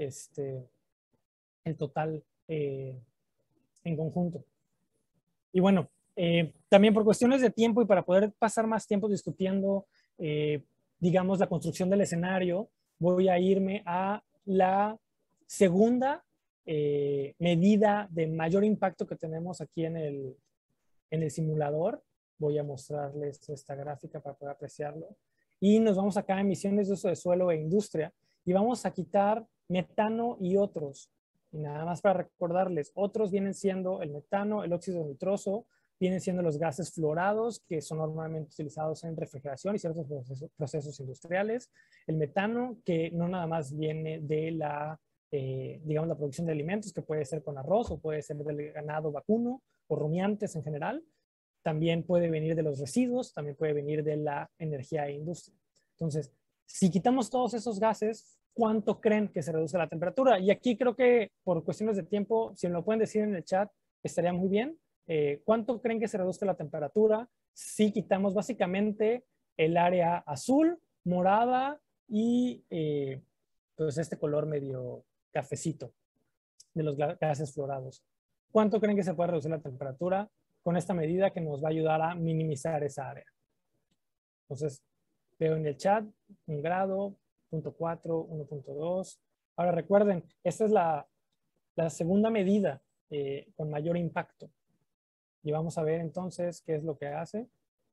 el total en conjunto. Y bueno, también por cuestiones de tiempo y para poder pasar más tiempo discutiendo, digamos, la construcción del escenario, voy a irme a la segunda medida de mayor impacto que tenemos aquí en el simulador. Voy a mostrarles esta gráfica para poder apreciarlo. Y nos vamos acá a emisiones de uso de suelo e industria y vamos a quitar metano y otros. Y nada más para recordarles, otros vienen siendo el metano, el óxido nitroso, vienen siendo los gases fluorados, que son normalmente utilizados en refrigeración y ciertos procesos industriales. El metano, que no nada más viene de digamos, la producción de alimentos, que puede ser con arroz o puede ser del ganado vacuno o rumiantes en general. También puede venir de los residuos, también puede venir de la energía e industria. Entonces, si quitamos todos esos gases, ¿cuánto creen que se reduce la temperatura? Y aquí creo que por cuestiones de tiempo, si me lo pueden decir en el chat, estaría muy bien. ¿Cuánto creen que se reduzca la temperatura si quitamos básicamente el área azul, morada y pues este color medio cafecito de los gases fluorados? ¿Cuánto creen que se puede reducir la temperatura con esta medida que nos va a ayudar a minimizar esa área? Entonces, veo en el chat 1 grado, 0.4, 1.2. Ahora recuerden, esta es la segunda medida con mayor impacto. Y vamos a ver entonces qué es lo que hace.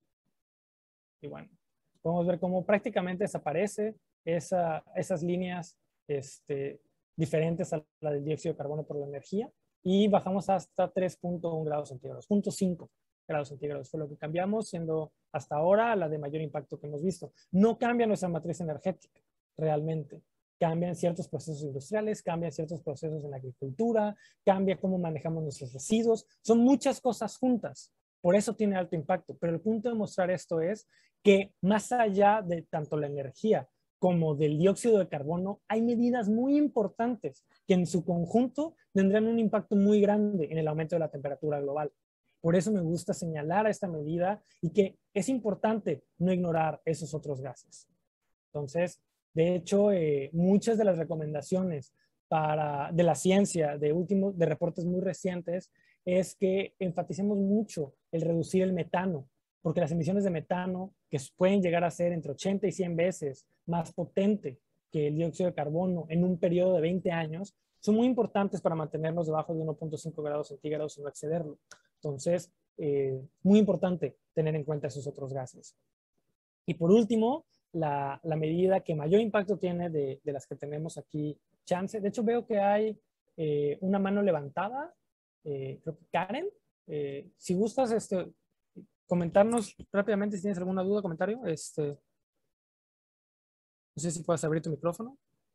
Y bueno, podemos ver cómo prácticamente desaparece esas líneas diferentes a la del dióxido de carbono por la energía. Y bajamos hasta 3.1 grados centígrados, 0.5 grados centígrados fue lo que cambiamos, siendo hasta ahora la de mayor impacto que hemos visto. No cambia nuestra matriz energética realmente. Cambian ciertos procesos industriales, cambian ciertos procesos en la agricultura, cambia cómo manejamos nuestros residuos. Son muchas cosas juntas. Por eso tiene alto impacto. Pero el punto de mostrar esto es que más allá de tanto la energía como del dióxido de carbono, hay medidas muy importantes que en su conjunto tendrán un impacto muy grande en el aumento de la temperatura global. Por eso me gusta señalar a esta medida y que es importante no ignorar esos otros gases. Entonces, de hecho, muchas de las recomendaciones de la ciencia, de reportes muy recientes, es que enfaticemos mucho el reducir el metano, porque las emisiones de metano, que pueden llegar a ser entre 80 y 100 veces más potente que el dióxido de carbono en un periodo de 20 años, son muy importantes para mantenernos debajo de 1.5 grados centígrados y no excederlo. Entonces, muy importante tener en cuenta esos otros gases. Y por último, la medida que mayor impacto tiene de las que tenemos aquí, chance. De hecho, veo que hay una mano levantada, creo que Karen. Si gustas comentarnos rápidamente si tienes alguna duda o comentario. No sé si puedes abrir tu micrófono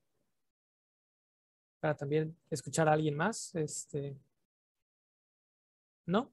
para también escuchar a alguien más. ¿No?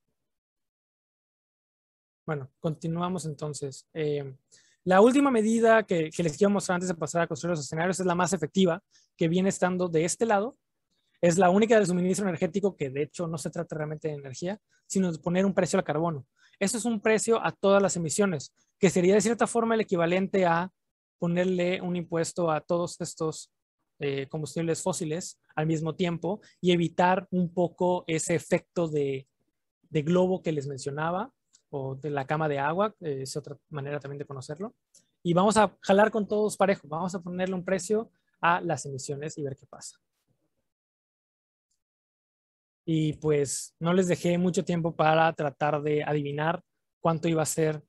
Bueno, continuamos entonces. La última medida que les quiero mostrar antes de pasar a construir los escenarios es la más efectiva, que viene estando de este lado. Es la única del suministro energético que de hecho no se trata realmente de energía, sino de poner un precio al carbono. Eso es un precio a todas las emisiones, que sería de cierta forma el equivalente a ponerle un impuesto a todos estos combustibles fósiles al mismo tiempo y evitar un poco ese efecto de globo que les mencionaba, o de la cama de agua, es otra manera también de conocerlo. Y vamos a jalar con todos parejos, vamos a ponerle un precio a las emisiones y ver qué pasa. Y pues no les dejé mucho tiempo para tratar de adivinar cuánto iba a ser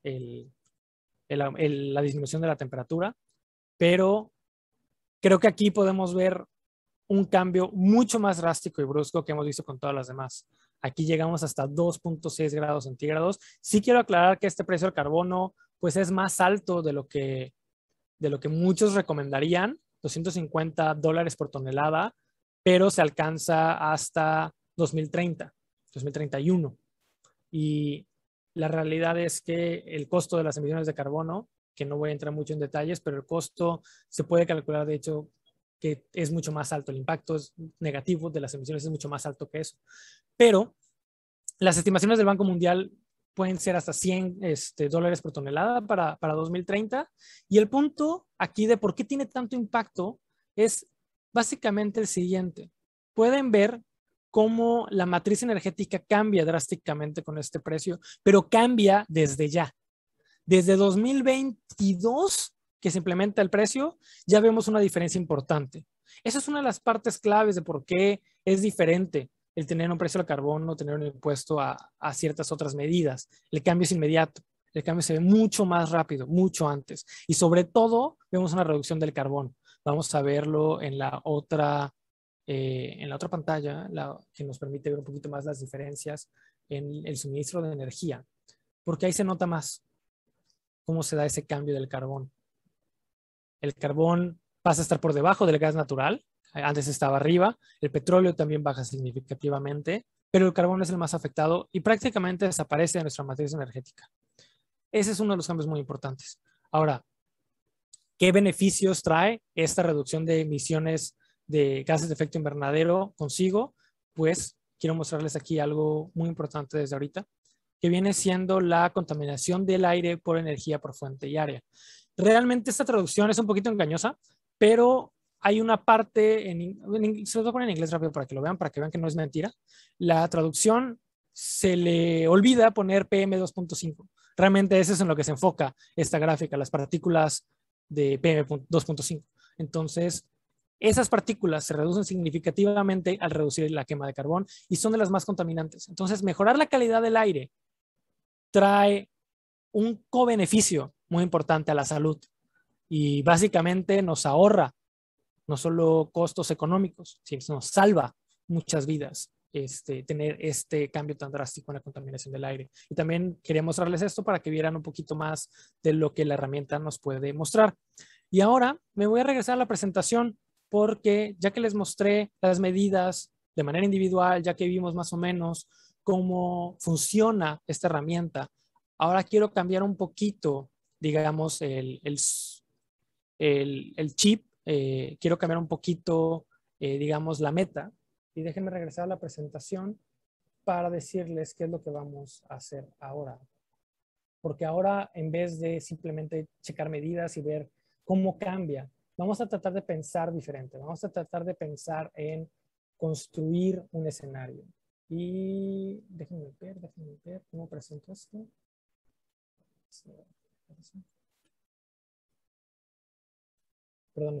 la disminución de la temperatura, pero creo que aquí podemos ver un cambio mucho más drástico y brusco que hemos visto con todas las demás. Aquí llegamos hasta 2.6 grados centígrados. Sí quiero aclarar que este precio del carbono pues es más alto de lo que muchos recomendarían, $250 por tonelada, pero se alcanza hasta 2030, 2031. Y la realidad es que el costo de las emisiones de carbono, que no voy a entrar mucho en detalles, pero el costo se puede calcular, de hecho, que es mucho más alto. El impacto es negativo de las emisiones es mucho más alto que eso. Pero las estimaciones del Banco Mundial pueden ser hasta $100 por tonelada para 2030. Y el punto aquí de por qué tiene tanto impacto es básicamente el siguiente. Pueden ver cómo la matriz energética cambia drásticamente con este precio, pero cambia desde ya. Desde 2022 que se implementa el precio, ya vemos una diferencia importante. Esa es una de las partes claves de por qué es diferente el tener un precio al carbono, tener un impuesto a ciertas otras medidas. El cambio es inmediato, el cambio se ve mucho más rápido, mucho antes. Y sobre todo, vemos una reducción del carbón. Vamos a verlo en la otra pantalla, que nos permite ver un poquito más las diferencias en el suministro de energía, porque ahí se nota más cómo se da ese cambio del carbón. El carbón pasa a estar por debajo del gas natural, antes estaba arriba, el petróleo también baja significativamente, pero el carbón es el más afectado y prácticamente desaparece de nuestra matriz energética. Ese es uno de los cambios muy importantes. Ahora, ¿qué beneficios trae esta reducción de emisiones de gases de efecto invernadero consigo? Pues quiero mostrarles aquí algo muy importante desde ahorita, que viene siendo la contaminación del aire por energía por fuente y área. Realmente esta traducción es un poquito engañosa, pero hay una parte, se lo voy a poner en inglés rápido para que lo vean, para que vean que no es mentira. La traducción se le olvida poner PM2.5. Realmente eso es en lo que se enfoca esta gráfica, las partículas de PM2.5. Entonces, esas partículas se reducen significativamente al reducir la quema de carbón y son de las más contaminantes. Entonces, mejorar la calidad del aire trae un cobeneficio muy importante a la salud y básicamente nos ahorra no solo costos económicos, sino nos salva muchas vidas tener este cambio tan drástico en la contaminación del aire. Y también quería mostrarles esto para que vieran un poquito más de lo que la herramienta nos puede mostrar. Y ahora me voy a regresar a la presentación porque ya que les mostré las medidas de manera individual, ya que vimos más o menos cómo funciona esta herramienta, ahora quiero cambiar un poquito, digamos, el chip. Quiero cambiar un poquito, digamos, la meta. Y déjenme regresar a la presentación para decirles qué es lo que vamos a hacer ahora. Porque ahora, en vez de simplemente checar medidas y ver cómo cambia, vamos a tratar de pensar diferente. Vamos a tratar de pensar en construir un escenario. Y déjenme ver cómo presento esto. Perdón,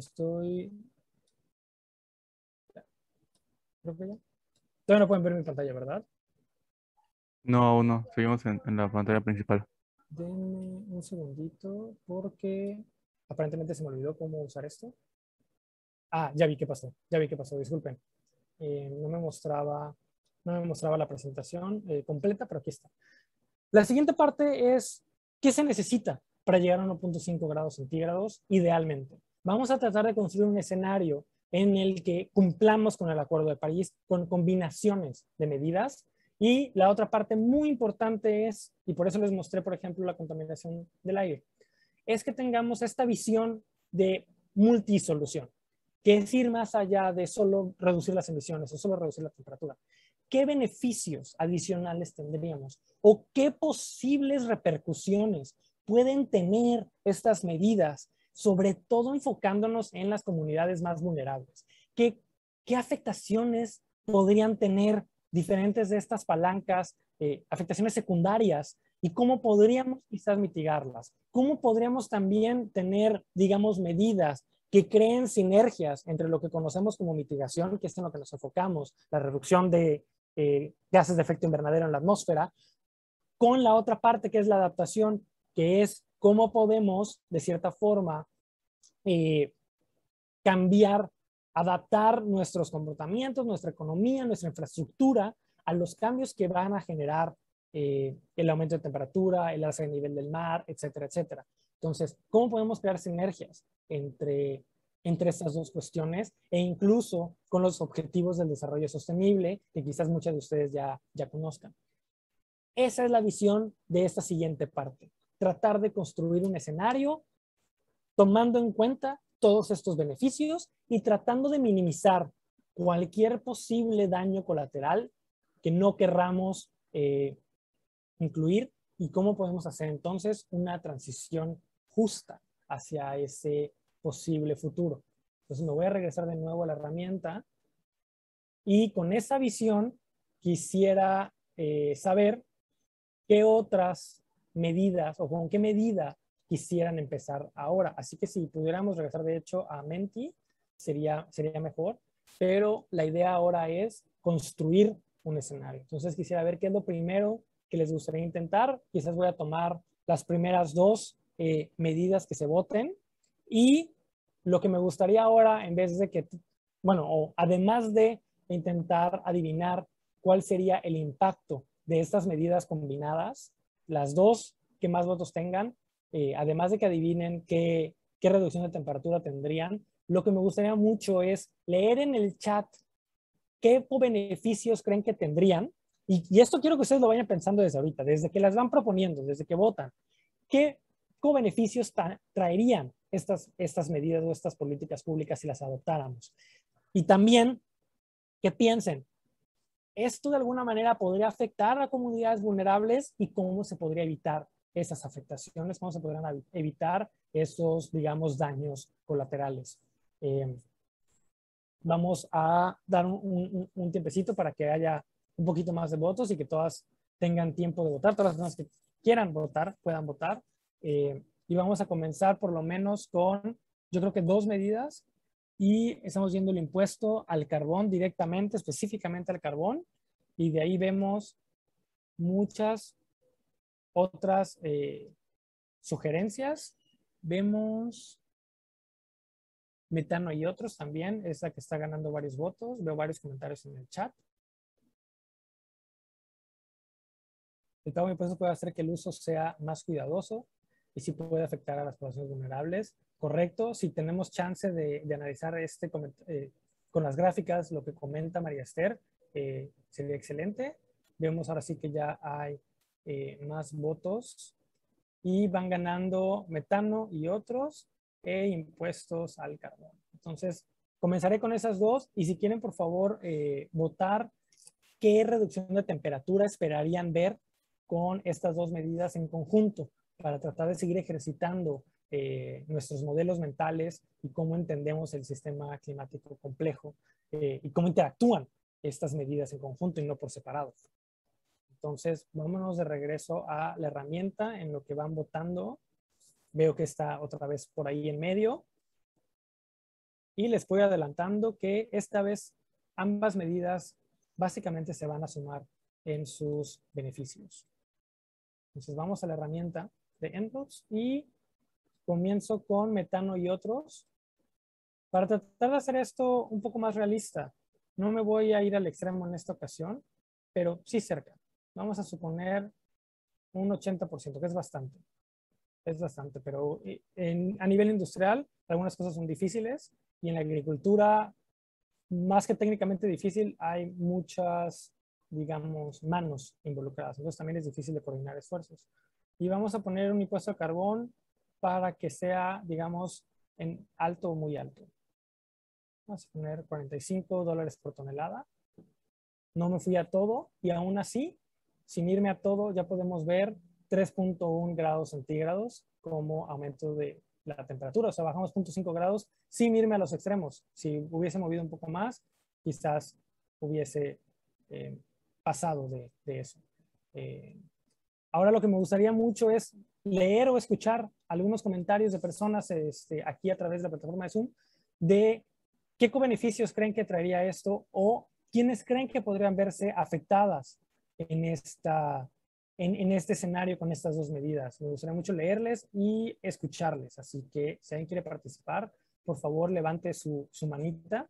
creo que ya. Todavía no pueden ver mi pantalla, ¿verdad? No, aún no. Seguimos en la pantalla principal. Denme un segundito porque aparentemente se me olvidó cómo usar esto. Ah, ya vi qué pasó, disculpen. No me mostraba la presentación completa, pero aquí está. La siguiente parte es, ¿qué se necesita para llegar a 1.5 grados centígrados idealmente? Vamos a tratar de construir un escenario en el que cumplamos con el Acuerdo de París con combinaciones de medidas. Y la otra parte muy importante es, y por eso les mostré, por ejemplo, la contaminación del aire, es que tengamos esta visión de multisolución, que es ir más allá de solo reducir las emisiones o solo reducir la temperatura. ¿Qué beneficios adicionales tendríamos? ¿O qué posibles repercusiones pueden tener estas medidas, sobre todo enfocándonos en las comunidades más vulnerables? ¿Qué afectaciones podrían tener diferentes de estas palancas, afectaciones secundarias? ¿Y cómo podríamos quizás mitigarlas? ¿Cómo podríamos también tener, digamos, medidas que creen sinergias entre lo que conocemos como mitigación, que es en lo que nos enfocamos, la reducción de gases de efecto invernadero en la atmósfera, con la otra parte que es la adaptación, que es cómo podemos, de cierta forma, cambiar, adaptar nuestros comportamientos, nuestra economía, nuestra infraestructura a los cambios que van a generar el aumento de temperatura, el alza de nivel del mar, etcétera, etcétera. Entonces, ¿cómo podemos crear sinergias entre entre estas dos cuestiones e incluso con los objetivos del desarrollo sostenible que quizás muchas de ustedes ya conozcan. Esa es la visión de esta siguiente parte. Tratar de construir un escenario tomando en cuenta todos estos beneficios y tratando de minimizar cualquier posible daño colateral que no querramos incluir y cómo podemos hacer entonces una transición justa hacia ese posible futuro. Entonces me voy a regresar de nuevo a la herramienta y con esa visión quisiera saber qué otras medidas o con qué medida quisieran empezar ahora. Así que si pudiéramos regresar de hecho a Menti, sería mejor, pero la idea ahora es construir un escenario. Entonces quisiera ver qué es lo primero que les gustaría intentar. Quizás voy a tomar las primeras dos medidas que se voten y lo que me gustaría ahora, en vez de que, bueno, o además de intentar adivinar cuál sería el impacto de estas medidas combinadas, las dos que más votos tengan, además de que adivinen qué reducción de temperatura tendrían, lo que me gustaría mucho es leer en el chat qué beneficios creen que tendrían. Y esto quiero que ustedes lo vayan pensando desde ahorita, desde que las van proponiendo, desde que votan. ¿Qué beneficios traerían estas medidas o estas políticas públicas si las adoptáramos? Y también que piensen, ¿esto de alguna manera podría afectar a comunidades vulnerables y cómo se podría evitar esas afectaciones? ¿Cómo se podrían evitar esos, digamos, daños colaterales? Vamos a dar un tiempecito para que haya un poquito más de votos y que todas tengan tiempo de votar, todas las personas que quieran votar puedan votar. Y vamos a comenzar por lo menos con, yo creo que dos medidas, y estamos viendo el impuesto al carbón directamente, específicamente al carbón, y de ahí vemos muchas otras sugerencias. Vemos metano y otros también, es la que está ganando varios votos. Veo varios comentarios en el chat. El pago de impuestos puede hacer que el uso sea más cuidadoso y sí puede afectar a las poblaciones vulnerables. Correcto, si tenemos chance de analizar con las gráficas lo que comenta María Esther, sería excelente. Vemos ahora sí que ya hay más votos y van ganando metano y otros e impuestos al carbón. Entonces, comenzaré con esas dos y si quieren, por favor, votar qué reducción de temperatura esperarían ver con estas dos medidas en conjunto para tratar de seguir ejercitando nuestros modelos mentales y cómo entendemos el sistema climático complejo y cómo interactúan estas medidas en conjunto y no por separado. Entonces, vámonos de regreso a la herramienta en lo que van votando. Veo que está otra vez por ahí en medio. Y les voy adelantando que esta vez ambas medidas básicamente se van a sumar en sus beneficios. Entonces vamos a la herramienta de En-ROADS y comienzo con metano y otros. Para tratar de hacer esto un poco más realista, no me voy a ir al extremo en esta ocasión, pero sí cerca. Vamos a suponer un 80%, que es bastante. Es bastante, pero a nivel industrial algunas cosas son difíciles y en la agricultura, más que técnicamente difícil, hay muchas, digamos, manos involucradas. Entonces también es difícil de coordinar esfuerzos. Y vamos a poner un impuesto a carbón para que sea, digamos, en alto o muy alto. Vamos a poner $45 por tonelada. No me fui a todo y aún así, sin irme a todo, ya podemos ver 3.1 grados centígrados como aumento de la temperatura. O sea, bajamos 0.5 grados sin irme a los extremos. Si hubiese movido un poco más, quizás hubiese pasado de eso. Ahora lo que me gustaría mucho es leer o escuchar algunos comentarios de personas aquí a través de la plataforma de Zoom de qué beneficios creen que traería esto o quiénes creen que podrían verse afectadas en este escenario con estas dos medidas. Me gustaría mucho leerles y escucharles. Así que si alguien quiere participar, por favor levante su manita.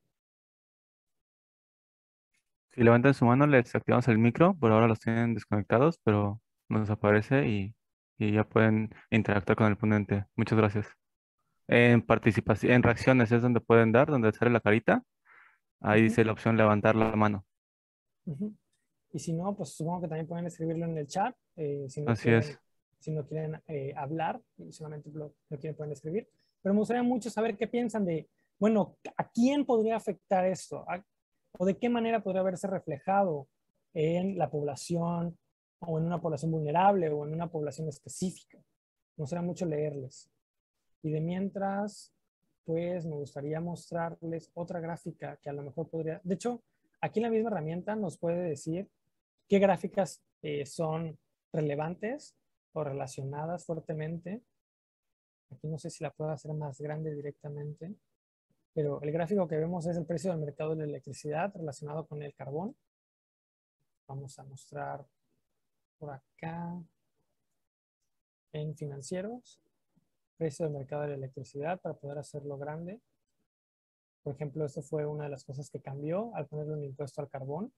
Si levantan su mano, les activamos el micro. Por ahora los tienen desconectados, pero nos aparece y ya pueden interactuar con el ponente. Muchas gracias. En participación, en reacciones es donde pueden dar, donde sale la carita. Ahí Ujú, dice la opción levantar la mano. ujú. Y si no, pues supongo que también pueden escribirlo en el chat, Así es. si no quieren hablar y solamente lo quieren, pueden escribir. Pero me gustaría mucho saber qué piensan de, bueno, ¿a quién podría afectar esto? ¿O de qué manera podría verse reflejado en la población o en una población vulnerable o en una población específica? Me gustaría mucho leerles. Y de mientras, pues me gustaría mostrarles otra gráfica que a lo mejor podría, de hecho, aquí en la misma herramienta nos puede decir qué gráficas son relevantes o relacionadas fuertemente. Aquí no sé si la puedo hacer más grande directamente, pero el gráfico que vemos es el precio del mercado de la electricidad relacionado con el carbón. Vamos a mostrar por acá en financieros, precio del mercado de la electricidad para poder hacerlo grande. Por ejemplo, esto fue una de las cosas que cambió al ponerle un impuesto al carbón.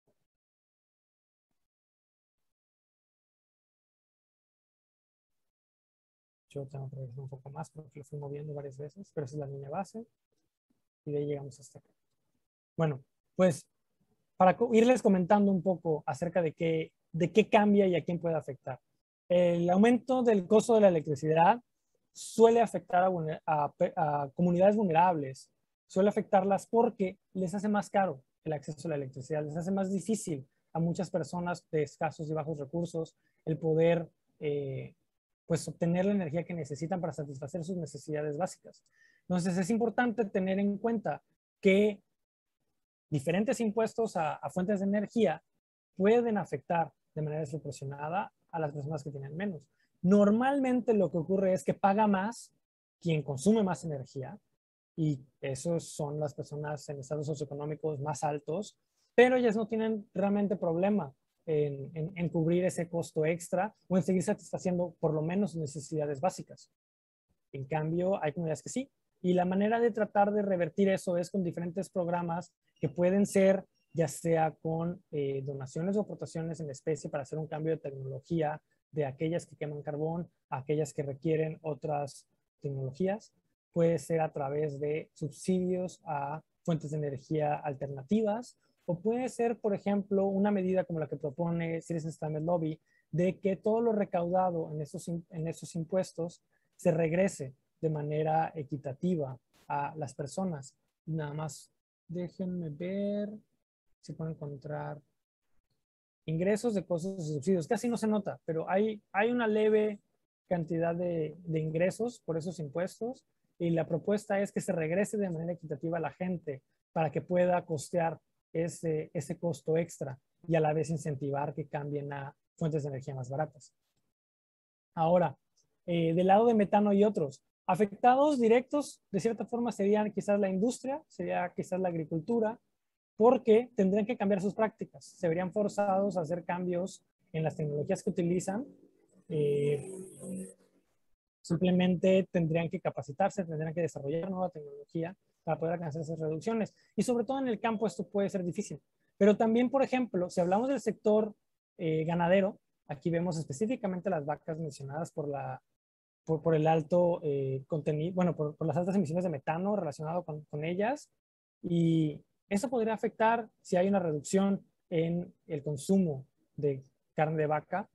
Yo tengo que regresar un poco más porque lo fui moviendo varias veces, pero esa es la línea base y de ahí llegamos hasta acá. Bueno, pues para irles comentando un poco acerca de qué cambia y a quién puede afectar. El aumento del costo de la electricidad suele afectar a comunidades vulnerables, suele afectarlas porque les hace más caro el acceso a la electricidad, les hace más difícil a muchas personas de escasos y bajos recursos el poder pues obtener la energía que necesitan para satisfacer sus necesidades básicas. Entonces es importante tener en cuenta que diferentes impuestos a fuentes de energía pueden afectar de manera desproporcionada a las personas que tienen menos. Normalmente lo que ocurre es que paga más quien consume más energía y esos son las personas en estados socioeconómicos más altos, pero ellas no tienen realmente problema en cubrir ese costo extra o en seguir satisfaciendo por lo menos sus necesidades básicas. En cambio, hay comunidades que sí. Y la manera de tratar de revertir eso es con diferentes programas que pueden ser ya sea con donaciones o aportaciones en especie para hacer un cambio de tecnología de aquellas que queman carbón a aquellas que requieren otras tecnologías. Puede ser a través de subsidios a fuentes de energía alternativas o puede ser, por ejemplo, una medida como la que propone Citizen Climate Lobby de que todo lo recaudado en esos impuestos se regrese de manera equitativa a las personas. Nada más déjenme ver si puedo encontrar ingresos de costos y subsidios. Casi no se nota, pero hay una leve cantidad de ingresos por esos impuestos y la propuesta es que se regrese de manera equitativa a la gente para que pueda costear ese costo extra y a la vez incentivar que cambien a fuentes de energía más baratas. Ahora, del lado de metano y otros, afectados directos de cierta forma serían quizás la industria, sería quizás la agricultura, porque tendrían que cambiar sus prácticas, se verían forzados a hacer cambios en las tecnologías que utilizan, eh, simplemente tendrían que capacitarse, tendrían que desarrollar nueva tecnología para poder alcanzar esas reducciones. Y sobre todo en el campo esto puede ser difícil. Pero también, por ejemplo, si hablamos del sector ganadero, aquí vemos específicamente las vacas mencionadas por el alto contenido, bueno, por las altas emisiones de metano relacionado con ellas. Y eso podría afectar si hay una reducción en el consumo de carne de vaca,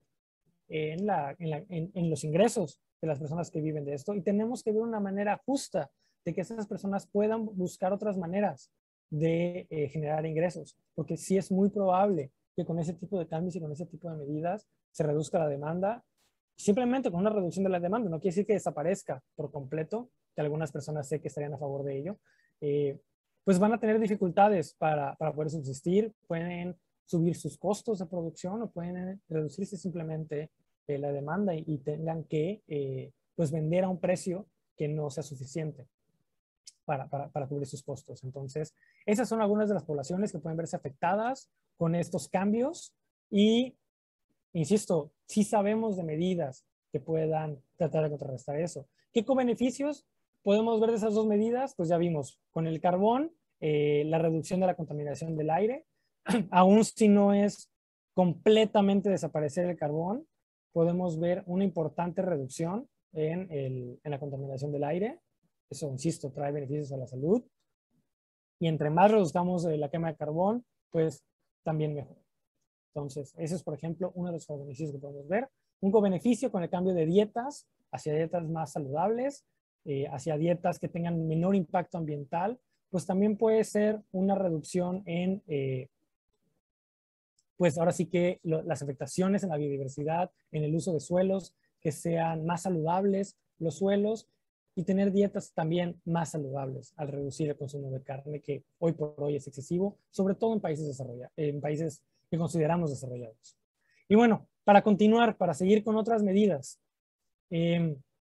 en los ingresos de las personas que viven de esto. Y tenemos que ver una manera justa de que esas personas puedan buscar otras maneras de generar ingresos, porque sí es muy probable que con ese tipo de cambios y con ese tipo de medidas se reduzca la demanda, simplemente con una reducción de la demanda. No quiere decir que desaparezca por completo, que algunas personas sé que estarían a favor de ello, pues van a tener dificultades para poder subsistir, pueden subir sus costos de producción o pueden reducirse simplemente la demanda y tengan que pues vender a un precio que no sea suficiente para cubrir sus costos. Entonces, esas son algunas de las poblaciones que pueden verse afectadas con estos cambios y, insisto, sí sabemos de medidas que puedan tratar de contrarrestar eso. ¿Qué co-beneficios podemos ver de esas dos medidas? Pues ya vimos, con el carbón, la reducción de la contaminación del aire, aún si no es completamente desaparecer el carbón, podemos ver una importante reducción en la contaminación del aire. Eso, insisto, trae beneficios a la salud. Y entre más reduzcamos la quema de carbón, pues también mejor. Entonces, ese es, por ejemplo, uno de los beneficios que podemos ver. Un cobeneficio con el cambio de dietas hacia dietas más saludables, hacia dietas que tengan menor impacto ambiental, pues también puede ser una reducción en, pues ahora sí que las afectaciones en la biodiversidad, en el uso de suelos, que sean más saludables los suelos y tener dietas también más saludables al reducir el consumo de carne que hoy por hoy es excesivo, sobre todo en países desarrollados, en países que consideramos desarrollados. Y bueno, para continuar, para seguir con otras medidas, que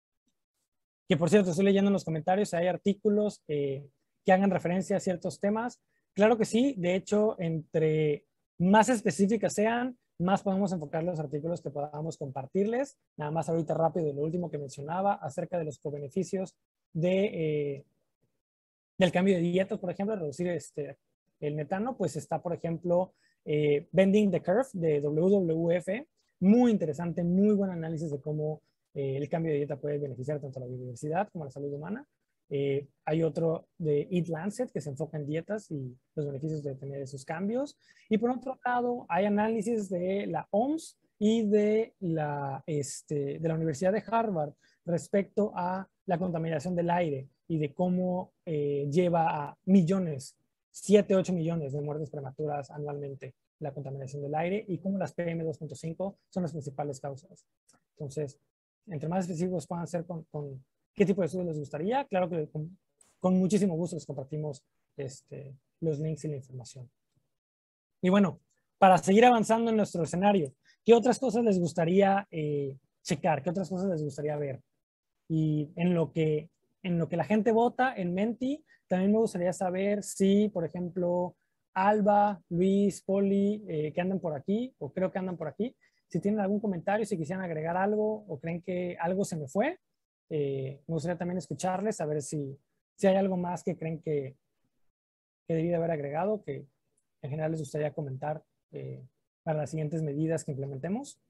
por cierto, estoy leyendo en los comentarios, hay artículos que hagan referencia a ciertos temas. Claro que sí, de hecho, entre más específicas sean, más podemos enfocar los artículos que podamos compartirles. Nada más ahorita rápido, lo último que mencionaba acerca de los cobeneficios del cambio de dietas, por ejemplo, reducir el metano, pues está, por ejemplo, Bending the Curve de WWF, muy interesante, muy buen análisis de cómo el cambio de dieta puede beneficiar tanto a la biodiversidad como a la salud humana. Hay otro de Eat Lancet que se enfoca en dietas y los beneficios de tener esos cambios. Y por otro lado, hay análisis de la OMS y de la Universidad de Harvard respecto a la contaminación del aire y de cómo lleva a millones, 7, 8 millones de muertes prematuras anualmente la contaminación del aire y cómo las PM2.5 son las principales causas. Entonces, entre más específicos puedan ser con qué tipo de estudios les gustaría, claro que con muchísimo gusto les compartimos los links y la información. Y bueno, para seguir avanzando en nuestro escenario, ¿qué otras cosas les gustaría checar? ¿Qué otras cosas les gustaría ver? Y en lo que la gente vota en Menti, también me gustaría saber si, por ejemplo, Alba, Luis, Poli, que andan por aquí, o creo que andan por aquí, si tienen algún comentario, si quisieran agregar algo o creen que algo se me fue, me gustaría también escucharles, saber si hay algo más que creen que debí de haber agregado, que en general les gustaría comentar para las siguientes medidas que implementemos.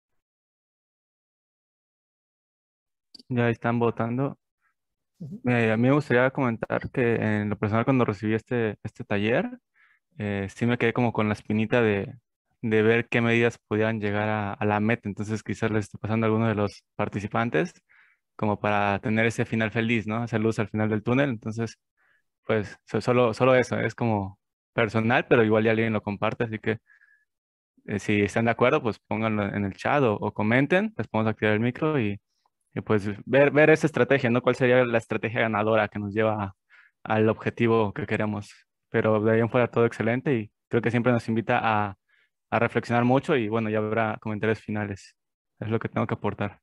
Ya están votando. Uh-huh. A mí me gustaría comentar que en lo personal cuando recibí este taller, sí me quedé como con la espinita de ver qué medidas pudieran llegar a la meta. Entonces quizás les esté pasando a alguno de los participantes como para tener ese final feliz, ¿no? Esa luz al final del túnel. Entonces, pues solo eso, es como personal, pero igual ya alguien lo comparte, así que si están de acuerdo, pues pónganlo en el chat o comenten, les podemos activar el micro y pues ver esa estrategia, ¿no? ¿Cuál sería la estrategia ganadora que nos lleva al objetivo que queremos? Pero de ahí en fuera todo excelente y creo que siempre nos invita a reflexionar mucho y bueno, ya habrá comentarios finales. Es lo que tengo que aportar.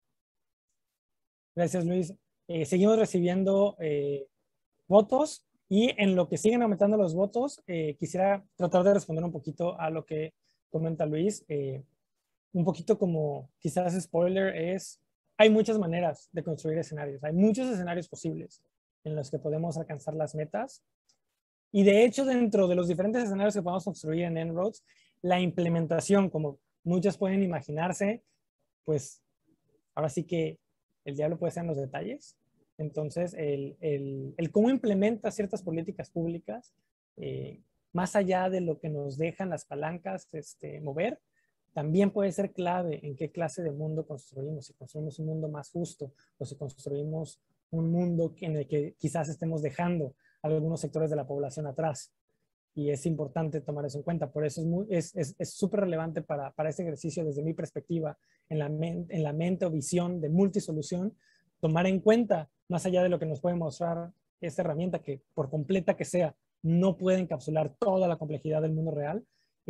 Gracias, Luis. Seguimos recibiendo votos y en lo que siguen aumentando los votos, quisiera tratar de responder un poquito a lo que comenta Luis. Un poquito como quizás spoiler es, hay muchas maneras de construir escenarios, hay muchos escenarios posibles en los que podemos alcanzar las metas. Y de hecho, dentro de los diferentes escenarios que podemos construir en En-ROADS, la implementación, como muchos pueden imaginarse, pues ahora sí que el diablo puede ser en los detalles. Entonces, el cómo implementa ciertas políticas públicas, más allá de lo que nos dejan las palancas mover, también puede ser clave en qué clase de mundo construimos. Si construimos un mundo más justo o si construimos un mundo en el que quizás estemos dejando a algunos sectores de la población atrás. Y es importante tomar eso en cuenta. Por eso es súper relevante para este ejercicio desde mi perspectiva en la mente o visión de multisolución, tomar en cuenta, más allá de lo que nos puede mostrar esta herramienta, que por completa que sea, no puede encapsular toda la complejidad del mundo real,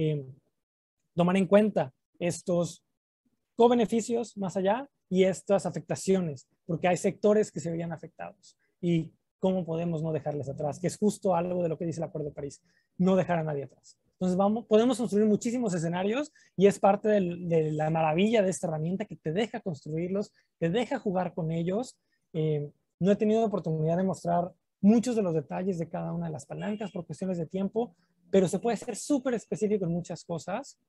tomar en cuenta estos co-beneficios más allá y estas afectaciones, porque hay sectores que se verían afectados. Y cómo podemos no dejarles atrás, que es justo algo de lo que dice el Acuerdo de París, no dejar a nadie atrás. Entonces podemos construir muchísimos escenarios y es parte de la maravilla de esta herramienta que te deja construirlos, te deja jugar con ellos. No he tenido oportunidad de mostrar muchos de los detalles de cada una de las palancas por cuestiones de tiempo, pero se puede ser súper específico en muchas cosas.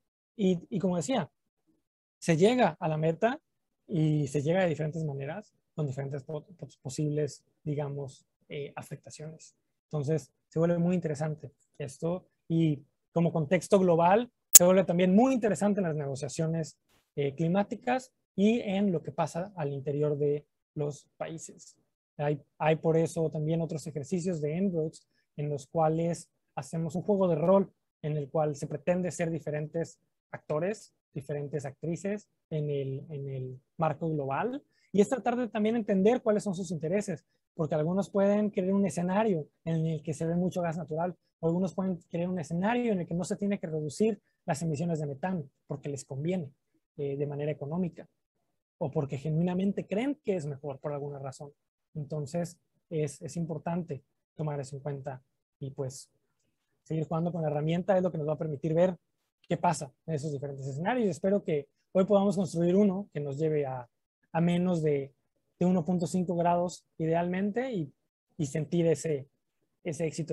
Y como decía, se llega a la meta y se llega de diferentes maneras. con diferentes posibles, digamos, afectaciones. Entonces, se vuelve muy interesante esto y como contexto global, se vuelve también muy interesante en las negociaciones climáticas y en lo que pasa al interior de los países. Hay por eso también otros ejercicios de En-ROADS en los cuales hacemos un juego de rol en el cual se pretende ser diferentes actores, diferentes actrices en el marco global y es tratar de también entender cuáles son sus intereses, porque algunos pueden querer un escenario en el que se ve mucho gas natural, o algunos pueden querer un escenario en el que no se tiene que reducir las emisiones de metano porque les conviene de manera económica o porque genuinamente creen que es mejor por alguna razón. Entonces, es importante tomar eso en cuenta y pues seguir jugando con la herramienta es lo que nos va a permitir ver qué pasa en esos diferentes escenarios. Espero que hoy podamos construir uno que nos lleve a menos de 1.5 grados idealmente y sentir ese éxito,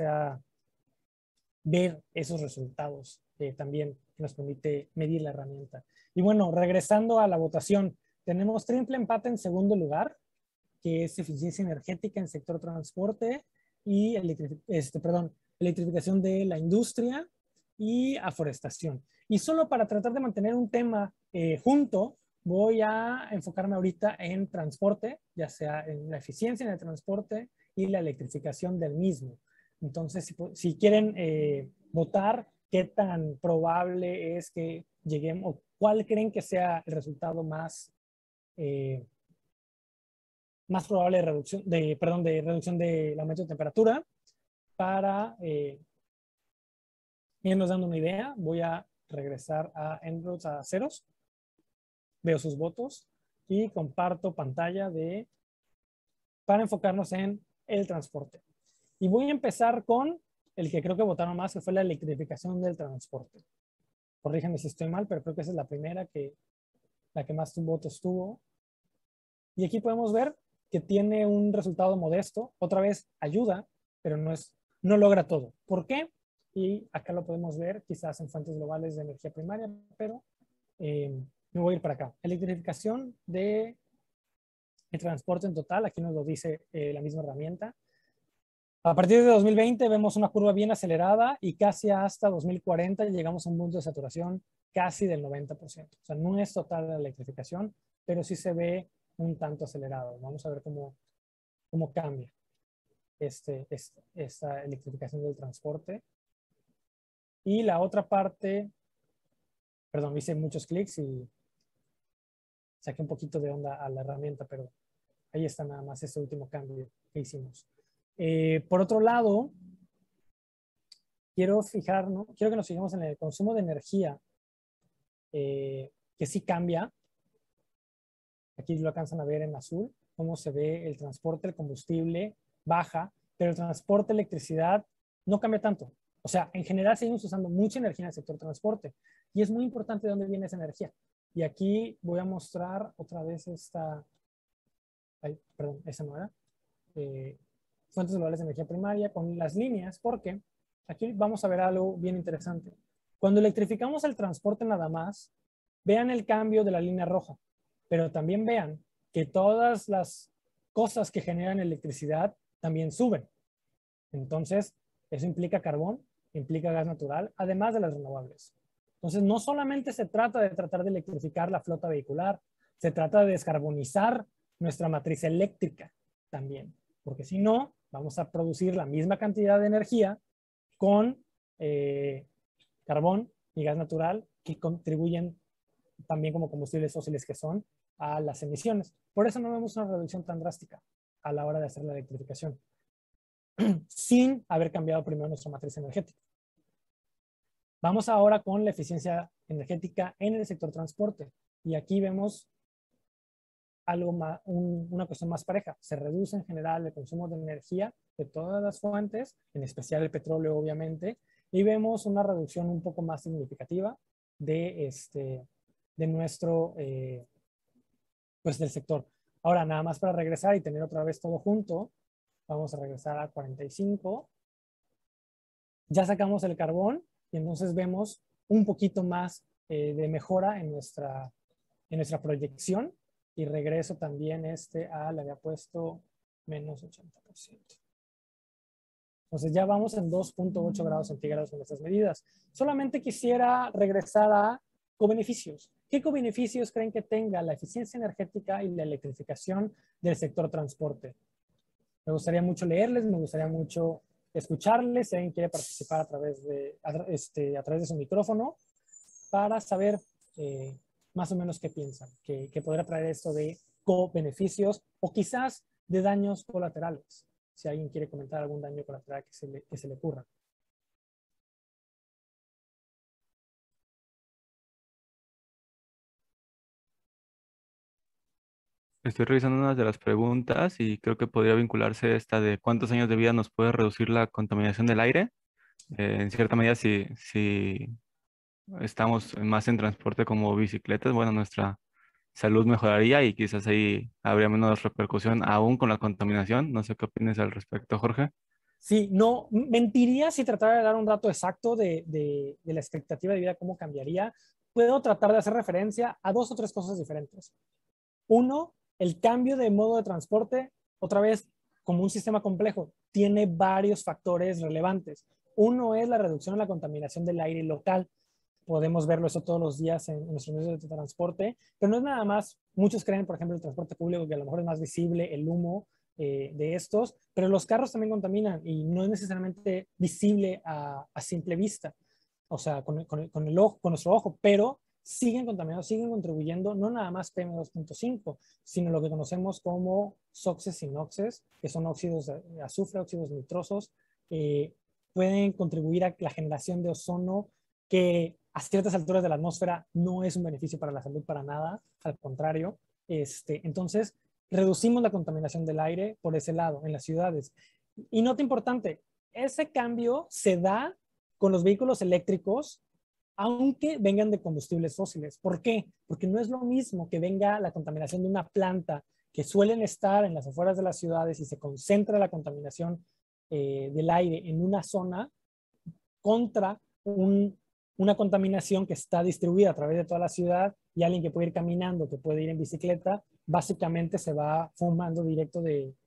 ver esos resultados también que nos permite medir la herramienta. Y bueno, regresando a la votación, tenemos triple empate en segundo lugar, que es eficiencia energética en sector transporte y electrificación de la industria y aforestación. Y solo para tratar de mantener un tema junto, voy a enfocarme ahorita en transporte, ya sea en la eficiencia en el transporte y la electrificación del mismo. Entonces, si quieren votar, ¿qué tan probable es que lleguemos, o cuál creen que sea el resultado más probable de reducción del aumento de temperatura? Para irnos dando una idea, voy a regresar a En-ROADS a ceros, veo sus votos y comparto pantalla para enfocarnos en el transporte. Y voy a empezar con el que creo que votaron más, que fue la electrificación del transporte. Corríjanme si estoy mal, pero creo que esa es la primera, la que más votos tuvo. Y aquí podemos ver que tiene un resultado modesto. Otra vez ayuda, pero no logra todo. ¿Por qué? Y acá lo podemos ver, quizás en fuentes globales de energía primaria, pero me voy a ir para acá. Electrificación del transporte en total, aquí nos lo dice la misma herramienta. A partir de 2020 vemos una curva bien acelerada y casi hasta 2040 llegamos a un punto de saturación casi del 90%. O sea, no es total la electrificación, pero sí se ve un tanto acelerado. Vamos a ver cómo cambia esta electrificación del transporte. Y la otra parte, perdón, hice muchos clics y saqué un poquito de onda a la herramienta, pero ahí está nada más este último cambio que hicimos. Por otro lado, quiero que nos fijemos en el consumo de energía, que sí cambia. Aquí lo alcanzan a ver en azul, cómo se ve el transporte, el combustible baja, pero el transporte, electricidad, no cambia tanto. O sea, en general seguimos usando mucha energía en el sector transporte y es muy importante de dónde viene esa energía. Y aquí voy a mostrar otra vez perdón, esa no era. Fuentes globales de energía primaria con las líneas, porque aquí vamos a ver algo bien interesante. Cuando electrificamos el transporte nada más, vean el cambio de la línea roja, pero también vean que todas las cosas que generan electricidad también suben. Entonces, eso implica carbón, implica gas natural, además de las renovables. Entonces, no solamente se trata de tratar de electrificar la flota vehicular, se trata de descarbonizar nuestra matriz eléctrica también, porque si no, vamos a producir la misma cantidad de energía con carbón y gas natural que contribuyen también como combustibles fósiles que son a las emisiones. Por eso no vemos una reducción tan drástica a la hora de hacer la electrificación, sin haber cambiado primero nuestra matriz energética. Vamos ahora con la eficiencia energética en el sector transporte. Y aquí vemos una cuestión más pareja. Se reduce en general el consumo de energía de todas las fuentes, en especial el petróleo, obviamente, y vemos una reducción un poco más significativa de nuestro, pues del sector. Ahora, nada más para regresar y tener otra vez todo junto, vamos a regresar a 45. Ya sacamos el carbón y entonces vemos un poquito más de mejora en nuestra proyección y regreso también le había puesto menos 80%. Entonces ya vamos en 2.8 grados centígrados con estas medidas. Solamente quisiera regresar a cobeneficios. ¿Qué cobeneficios creen que tenga la eficiencia energética y la electrificación del sector transporte? Me gustaría mucho leerles, me gustaría mucho escucharles, si alguien quiere participar a través de su micrófono, para saber más o menos qué piensan, que podrá traer esto de co-beneficios o quizás de daños colaterales. Si alguien quiere comentar algún daño colateral que se le ocurra. Estoy revisando una de las preguntas y creo que podría vincularse esta de cuántos años de vida nos puede reducir la contaminación del aire. En cierta medida, si estamos más en transporte como bicicletas, bueno, nuestra salud mejoraría y quizás ahí habría menos repercusión aún con la contaminación. No sé qué opinas al respecto, Jorge. Sí, no, mentiría si tratara de dar un dato exacto de la expectativa de vida, cómo cambiaría. Puedo tratar de hacer referencia a 2 o 3 cosas diferentes. Uno, el cambio de modo de transporte, otra vez, como un sistema complejo, tiene varios factores relevantes. Uno es la reducción de la contaminación del aire local. Podemos verlo eso todos los días en nuestros medios de transporte, pero no es nada más. Muchos creen, por ejemplo, el transporte público, que a lo mejor es más visible el humo de estos, pero los carros también contaminan y no es necesariamente visible a simple vista, o sea, con el ojo, con nuestro ojo, pero siguen contaminando, siguen contribuyendo no nada más PM2.5, sino lo que conocemos como SOxes y NOxes, que son óxidos de azufre, óxidos nitrosos, pueden contribuir a la generación de ozono, que a ciertas alturas de la atmósfera no es un beneficio para la salud para nada, al contrario. Entonces, reducimos la contaminación del aire por ese lado en las ciudades. Y nota importante, ese cambio se da con los vehículos eléctricos, aunque vengan de combustibles fósiles. ¿Por qué? Porque no es lo mismo que venga la contaminación de una planta que suelen estar en las afueras de las ciudades y se concentra la contaminación del aire en una zona contra una contaminación que está distribuida a través de toda la ciudad y alguien que puede ir caminando, que puede ir en bicicleta, básicamente se va fumando directo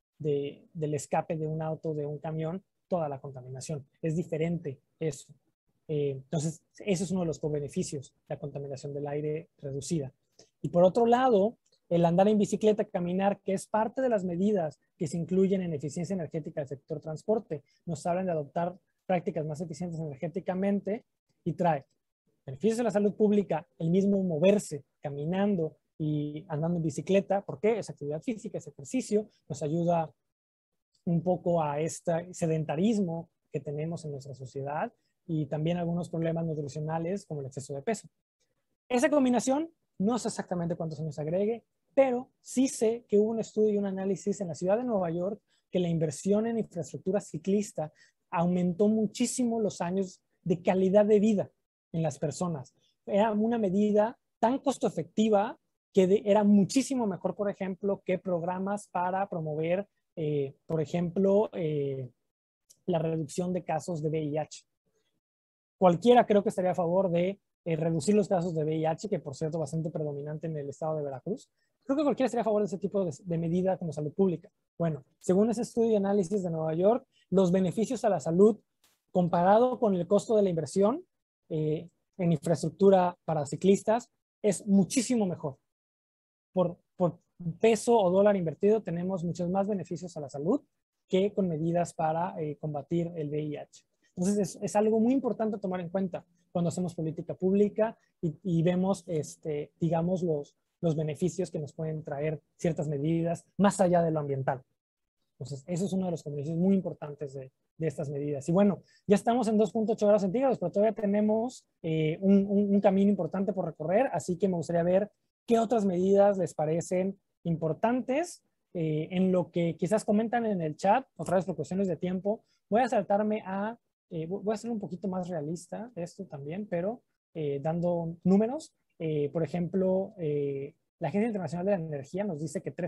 del escape de un auto, de un camión, toda la contaminación. Es diferente eso. Entonces, ese es uno de los co-beneficios, la contaminación del aire reducida. Y por otro lado, el andar en bicicleta, caminar, que es parte de las medidas que se incluyen en eficiencia energética del sector transporte, nos hablan de adoptar prácticas más eficientes energéticamente y trae beneficios a la salud pública, el mismo moverse, caminando y andando en bicicleta, porque es actividad física, es ejercicio, nos ayuda un poco a este sedentarismo que tenemos en nuestra sociedad y también algunos problemas nutricionales como el exceso de peso. Esa combinación no sé exactamente cuántos años agregue, pero sí sé que hubo un estudio y un análisis en la ciudad de Nueva York que la inversión en infraestructura ciclista aumentó muchísimo los años de calidad de vida en las personas. Era una medida tan costo efectiva que era muchísimo mejor, por ejemplo, que programas para promover, por ejemplo, la reducción de casos de VIH. Cualquiera creo que estaría a favor de reducir los casos de VIH, que por cierto bastante predominante en el estado de Veracruz. Creo que cualquiera estaría a favor de ese tipo de medida como salud pública. Bueno, según ese estudio y análisis de Nueva York, los beneficios a la salud comparado con el costo de la inversión en infraestructura para ciclistas es muchísimo mejor. Por peso o dólar invertido tenemos muchos más beneficios a la salud que con medidas para combatir el VIH. Entonces es algo muy importante tomar en cuenta cuando hacemos política pública y vemos, digamos, los beneficios que nos pueden traer ciertas medidas más allá de lo ambiental. Entonces, eso es uno de los beneficios muy importantes de estas medidas. Y bueno, ya estamos en 2.8 grados centígrados, pero todavía tenemos un camino importante por recorrer, así que me gustaría ver qué otras medidas les parecen importantes en lo que quizás comentan en el chat, otra vez por cuestiones de tiempo. Voy a saltarme voy a ser un poquito más realista esto también, pero dando números. Por ejemplo, la Agencia Internacional de la Energía nos dice que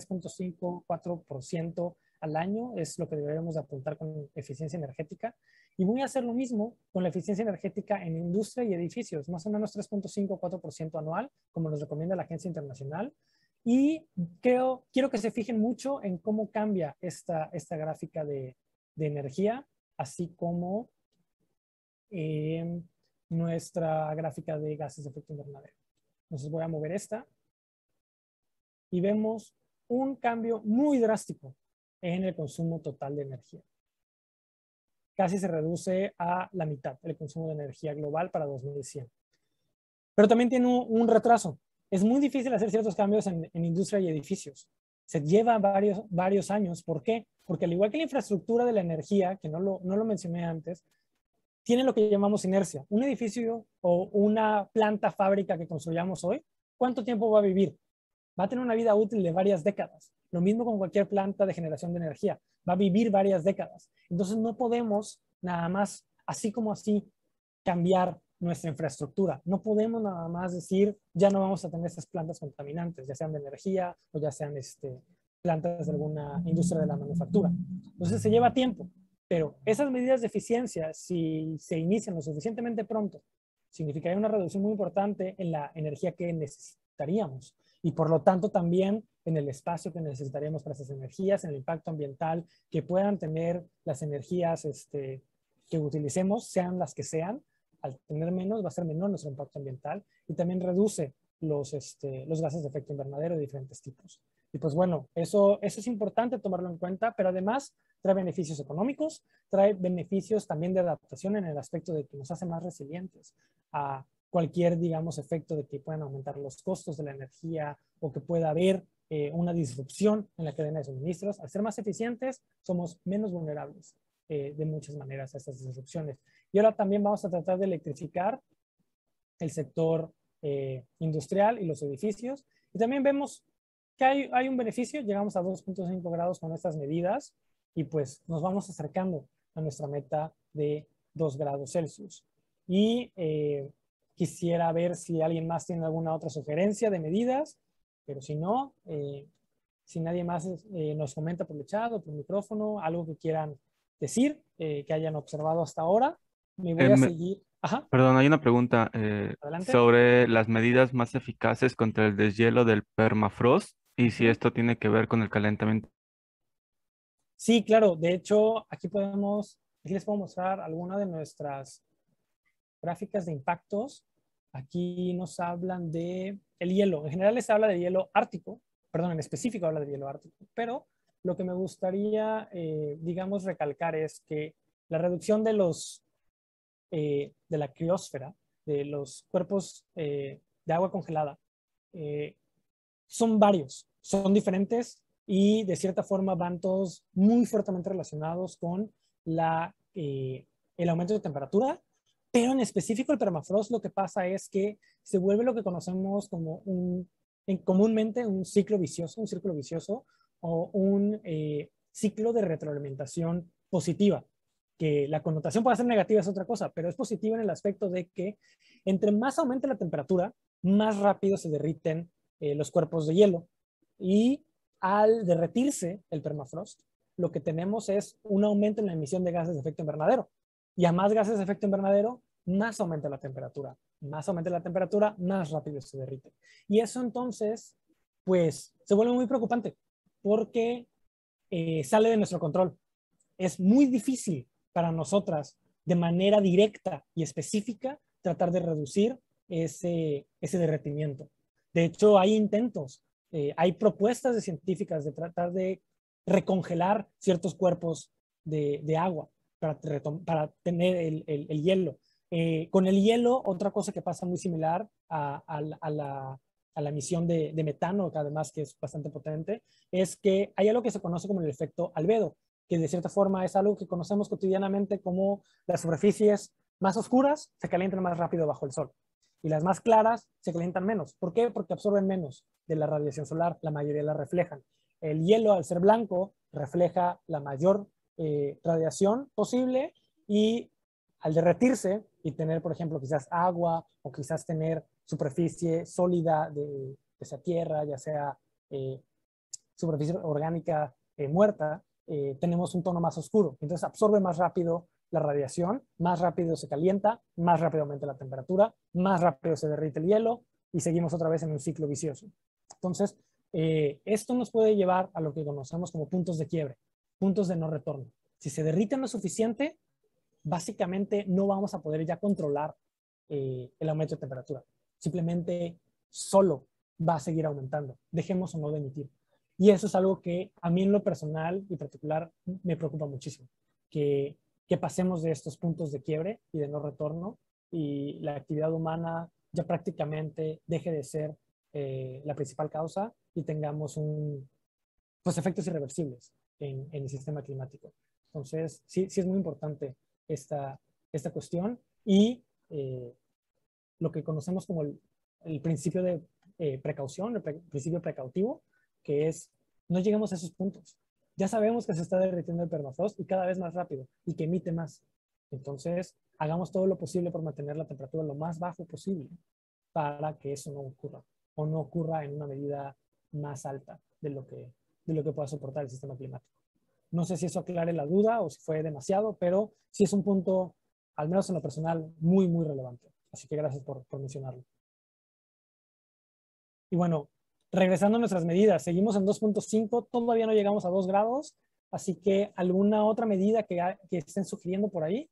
3.54% al año es lo que deberíamos apuntar con eficiencia energética. Y voy a hacer lo mismo con la eficiencia energética en industria y edificios, más o menos 3.54% anual, como nos recomienda la Agencia Internacional. Y quiero que se fijen mucho en cómo cambia esta gráfica de energía, así como nuestra gráfica de gases de efecto invernadero. Entonces voy a mover esta y vemos un cambio muy drástico en el consumo total de energía. Casi se reduce a la mitad el consumo de energía global para 2100. Pero también tiene retraso. Es muy difícil hacer ciertos cambios en industria y edificios. Se lleva varios años. ¿Por qué? Porque al igual que la infraestructura de la energía, que no lo mencioné antes, tiene lo que llamamos inercia. Un edificio o una planta fábrica que construyamos hoy, ¿cuánto tiempo va a vivir? Va a tener una vida útil de varias décadas. Lo mismo con cualquier planta de generación de energía. Va a vivir varias décadas. Entonces no podemos nada más, así como así, cambiar nuestra infraestructura. No podemos nada más decir, ya no vamos a tener estas plantas contaminantes, ya sean de energía o ya sean plantas de alguna industria de la manufactura. Entonces se lleva tiempo, pero esas medidas de eficiencia, si se inician lo suficientemente pronto, significaría una reducción muy importante en la energía que necesitaríamos y por lo tanto también en el espacio que necesitaríamos para esas energías, en el impacto ambiental que puedan tener las energías que utilicemos, sean las que sean. Al tener menos va a ser menor nuestro impacto ambiental y también reduce los gases de efecto invernadero de diferentes tipos. Y pues bueno, eso es importante tomarlo en cuenta, pero además trae beneficios económicos, trae beneficios también de adaptación en el aspecto de que nos hace más resilientes a cualquier, digamos, efecto de que puedan aumentar los costos de la energía o que pueda haber una disrupción en la cadena de suministros. Al ser más eficientes, somos menos vulnerables de muchas maneras a estas disrupciones. Y ahora también vamos a tratar de electrificar el sector industrial y los edificios. Y también vemos que hay un beneficio, llegamos a 2.5 grados con estas medidas y pues nos vamos acercando a nuestra meta de 2 grados Celsius. Y quisiera ver si alguien más tiene alguna otra sugerencia de medidas, pero si no, si nadie más nos comenta por el chat o por micrófono, algo que quieran decir, que hayan observado hasta ahora, me voy a seguir. Ajá, Perdón, hay una pregunta adelante. sobre las medidas más eficaces contra el deshielo del permafrost y si esto tiene que ver con el calentamiento. Sí, claro. De hecho, aquí les puedo mostrar alguna de nuestras gráficas de impactos. Aquí nos hablan de el hielo. En general les habla de hielo ártico, perdón, en específico habla de hielo ártico, pero lo que me gustaría, digamos, recalcar es que la reducción de la criósfera, de los cuerpos de agua congelada, son varios, son diferentes y de cierta forma van todos muy fuertemente relacionados con el aumento de temperatura, pero en específico el permafrost lo que pasa es que se vuelve lo que conocemos como comúnmente un círculo vicioso o un ciclo de retroalimentación positiva, que la connotación puede ser negativa, es otra cosa, pero es positiva en el aspecto de que entre más aumente la temperatura, más rápido se derriten los cuerpos de hielo y al derretirse el permafrost, lo que tenemos es un aumento en la emisión de gases de efecto invernadero. Y a más gases de efecto invernadero, más aumenta la temperatura. Más aumenta la temperatura, más rápido se derrite. Y eso entonces, pues, se vuelve muy preocupante porque sale de nuestro control. Es muy difícil para nosotras, de manera directa y específica, tratar de reducir ese derretimiento. De hecho, hay intentos, hay propuestas de científicas de tratar de recongelar ciertos cuerpos de agua para tener el hielo. Con el hielo, otra cosa que pasa muy similar a la emisión de metano, que además que es bastante potente, es que hay algo que se conoce como el efecto albedo, que de cierta forma es algo que conocemos cotidianamente como las superficies más oscuras se calientan más rápido bajo el sol y las más claras se calientan menos. ¿Por qué? Porque absorben menos de la radiación solar, la mayoría la reflejan. El hielo, al ser blanco, refleja la mayor radiación posible y al derretirse y tener, por ejemplo, quizás agua o quizás tener superficie sólida de esa tierra, ya sea superficie orgánica muerta, tenemos un tono más oscuro. Entonces absorbe más rápido la radiación, más rápido se calienta, más rápido aumenta la temperatura, más rápido se derrite el hielo y seguimos otra vez en un ciclo vicioso. Entonces, Esto nos puede llevar a lo que conocemos como puntos de quiebre, puntos de no retorno. Si se derriten lo suficiente, básicamente no vamos a poder ya controlar el aumento de temperatura. Simplemente solo va a seguir aumentando, dejemos o no de emitir. Y eso es algo que a mí en lo personal y particular me preocupa muchísimo, que pasemos de estos puntos de quiebre y de no retorno y la actividad humana ya prácticamente deje de ser la principal causa y tengamos pues, efectos irreversibles en el sistema climático. Entonces, sí, sí es muy importante esta cuestión y lo que conocemos como el principio de precaución, principio precautivo, que es no lleguemos a esos puntos. Ya sabemos que se está derritiendo el permafrost y cada vez más rápido y que emite más. Entonces, hagamos todo lo posible por mantener la temperatura lo más bajo posible para que eso no ocurra o no ocurra en una medida más alta de lo que pueda soportar el sistema climático. No sé si eso aclare la duda o si fue demasiado, pero sí es un punto, al menos en lo personal, muy, muy relevante. Así que gracias por mencionarlo. Y bueno, regresando a nuestras medidas, seguimos en 2.5, todavía no llegamos a 2 grados, así que ¿alguna otra medida que estén sugiriendo por ahí?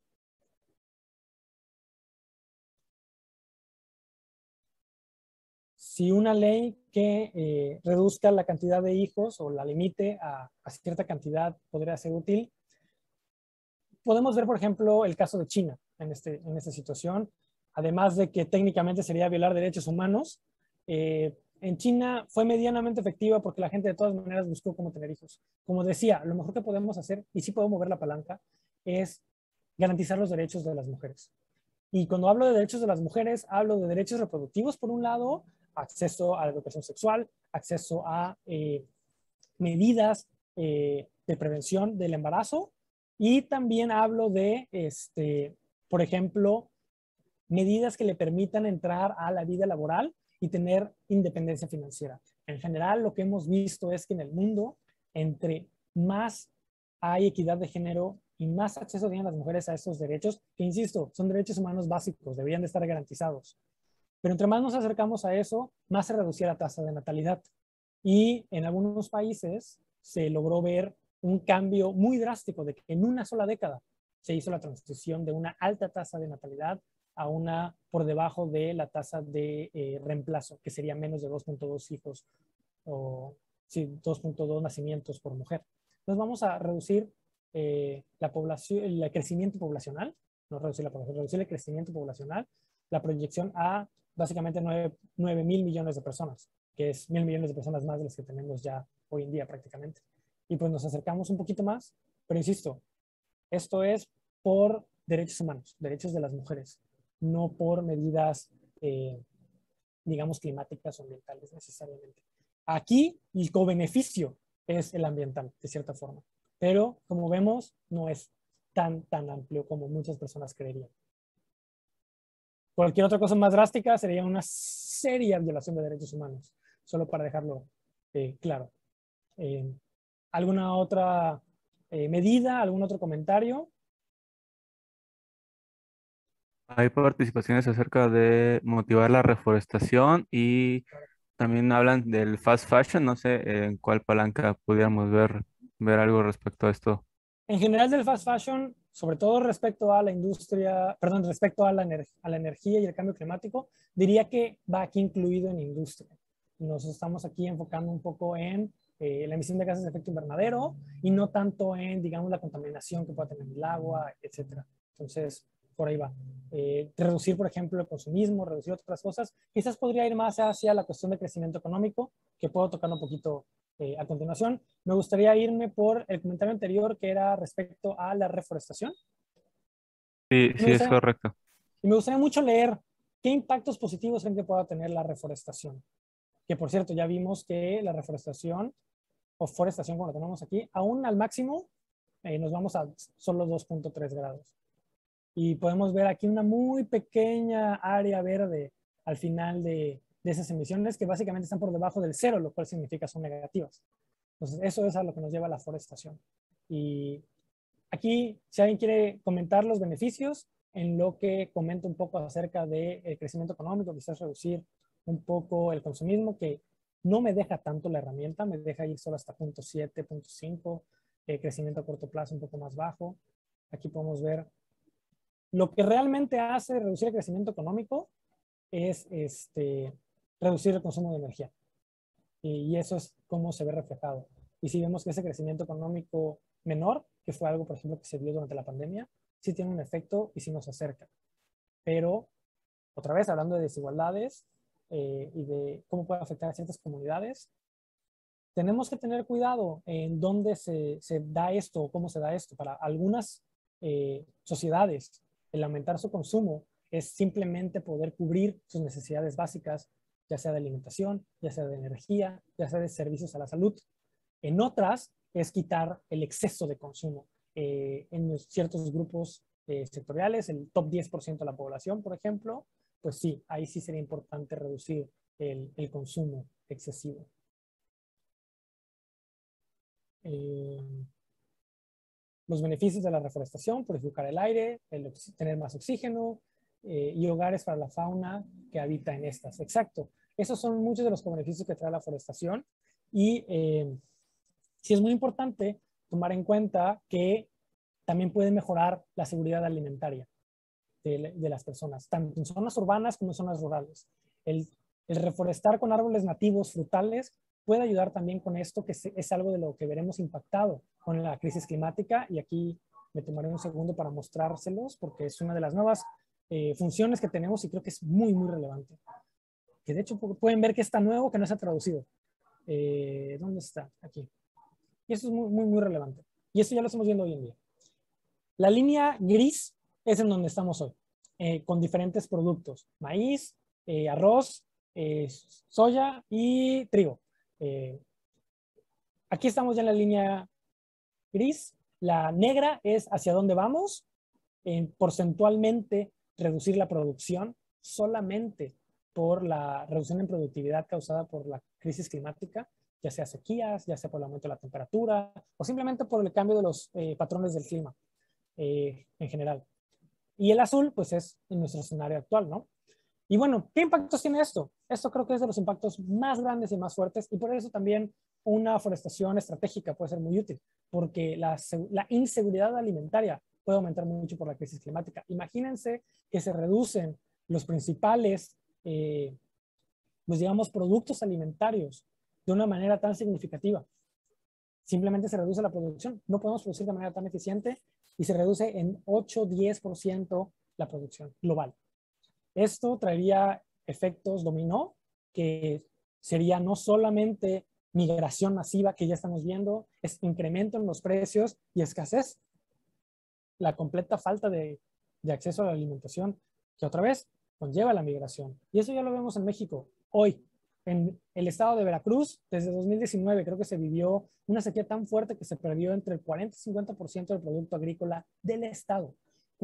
Si una ley que reduzca la cantidad de hijos o la limite a cierta cantidad podría ser útil, podemos ver, por ejemplo, el caso de China en esta situación, además de que técnicamente sería violar derechos humanos. En China fue medianamente efectiva porque la gente de todas maneras buscó cómo tener hijos. Como decía, lo mejor que podemos hacer, y sí podemos mover la palanca, es garantizar los derechos de las mujeres. Y cuando hablo de derechos de las mujeres, hablo de derechos reproductivos, por un lado, acceso a la educación sexual, acceso a medidas de prevención del embarazo, y también hablo de, por ejemplo, medidas que le permitan entrar a la vida laboral y tener independencia financiera. En general, lo que hemos visto es que en el mundo, entre más hay equidad de género y más acceso tienen las mujeres a estos derechos, que insisto, son derechos humanos básicos, deberían de estar garantizados. Pero entre más nos acercamos a eso, más se reducía la tasa de natalidad. Y en algunos países se logró ver un cambio muy drástico de que en una sola década se hizo la transición de una alta tasa de natalidad a una por debajo de la tasa de reemplazo, que sería menos de 2.2 hijos o sí, 2.2 nacimientos por mujer. Entonces vamos a reducir la población, el crecimiento poblacional, no reducir la población, reducir el crecimiento poblacional, la proyección a básicamente 9 mil millones de personas, que es 1.000 millones de personas más de las que tenemos ya hoy en día prácticamente. Y pues nos acercamos un poquito más, pero insisto, esto es por derechos humanos, derechos de las mujeres, no por medidas, digamos, climáticas o ambientales necesariamente. Aquí el cobeneficio es el ambiental, de cierta forma, pero como vemos, no es tan amplio como muchas personas creerían. Cualquier otra cosa más drástica sería una seria violación de derechos humanos, solo para dejarlo claro. ¿Alguna otra medida, algún otro comentario? Hay participaciones acerca de motivar la reforestación y también hablan del fast fashion. No sé en cuál palanca pudiéramos ver algo respecto a esto. En general del fast fashion, sobre todo respecto a la industria, perdón, respecto a la energía y el cambio climático, diría que va aquí incluido en industria. Nos estamos aquí enfocando un poco en la emisión de gases de efecto invernadero y no tanto en, digamos, la contaminación que pueda tener el agua, etcétera. Entonces, por ahí va. Reducir, por ejemplo, el consumismo, reducir otras cosas. Quizás podría ir más hacia la cuestión de crecimiento económico, que puedo tocar un poquito a continuación. Me gustaría irme por el comentario anterior que era respecto a la reforestación. Sí, Y me sí, es gustaría, correcto. y me gustaría mucho leer qué impactos positivos creen que pueda tener la reforestación. Que por cierto, ya vimos que la reforestación o forestación, como lo tenemos aquí, aún al máximo nos vamos a solo 2.3 grados. Y podemos ver aquí una muy pequeña área verde al final de esas emisiones que básicamente están por debajo del cero, lo cual significa son negativas. Entonces, eso es a lo que nos lleva la forestación. Y aquí, si alguien quiere comentar los beneficios, en lo que comento un poco acerca del crecimiento económico, quizás reducir un poco el consumismo, que no me deja tanto la herramienta, me deja ir solo hasta 0.7, 0.5, crecimiento a corto plazo un poco más bajo. Aquí podemos ver lo que realmente hace reducir el crecimiento económico es reducir el consumo de energía. Y eso es cómo se ve reflejado. Y si vemos que ese crecimiento económico menor, que fue algo, por ejemplo, que se vio durante la pandemia, sí tiene un efecto y sí nos acerca. Pero, otra vez, hablando de desigualdades y de cómo puede afectar a ciertas comunidades, tenemos que tener cuidado en dónde se da esto o cómo se da esto. Para algunas sociedades, el aumentar su consumo es simplemente poder cubrir sus necesidades básicas, ya sea de alimentación, ya sea de energía, ya sea de servicios a la salud. En otras es quitar el exceso de consumo. En ciertos grupos sectoriales, el top 10% de la población, por ejemplo, pues sí, ahí sí sería importante reducir el consumo excesivo. Los beneficios de la reforestación: purificar el aire, tener más oxígeno y hogares para la fauna que habita en estas. Exacto. Esos son muchos de los beneficios que trae la forestación y sí es muy importante tomar en cuenta que también puede mejorar la seguridad alimentaria de las personas, tanto en zonas urbanas como en zonas rurales. El reforestar con árboles nativos frutales puede ayudar también con esto, que es algo de lo que veremos impactado con la crisis climática. Y aquí me tomaré un segundo para mostrárselos, porque es una de las nuevas funciones que tenemos y creo que es muy, muy relevante. Que de hecho pueden ver que está nuevo, que no se ha traducido. ¿Dónde está? Aquí. Y eso es muy, muy, muy relevante. Y eso ya lo estamos viendo hoy en día. La línea gris es en donde estamos hoy, con diferentes productos: maíz, arroz, soya y trigo. Aquí estamos ya en la línea gris. La negra es hacia dónde vamos, porcentualmente reducir la producción solamente por la reducción en productividad causada por la crisis climática, ya sea sequías, ya sea por el aumento de la temperatura o simplemente por el cambio de los patrones del clima en general. Y el azul, pues es en nuestro escenario actual, ¿no? Y bueno, ¿qué impactos tiene esto? Esto creo que es de los impactos más grandes y más fuertes, y por eso también una forestación estratégica puede ser muy útil, porque la inseguridad alimentaria puede aumentar mucho por la crisis climática. Imagínense que se reducen los principales, pues digamos, productos alimentarios de una manera tan significativa. Simplemente se reduce la producción. No podemos producir de manera tan eficiente y se reduce en 8-10% la producción global. Esto traería efectos dominó, que sería no solamente migración masiva, que ya estamos viendo, es incremento en los precios y escasez, la completa falta de acceso a la alimentación, que otra vez conlleva la migración. Y eso ya lo vemos en México hoy. En el estado de Veracruz, desde 2019, creo que se vivió una sequía tan fuerte que se perdió entre el 40 y 50% del producto agrícola del estado.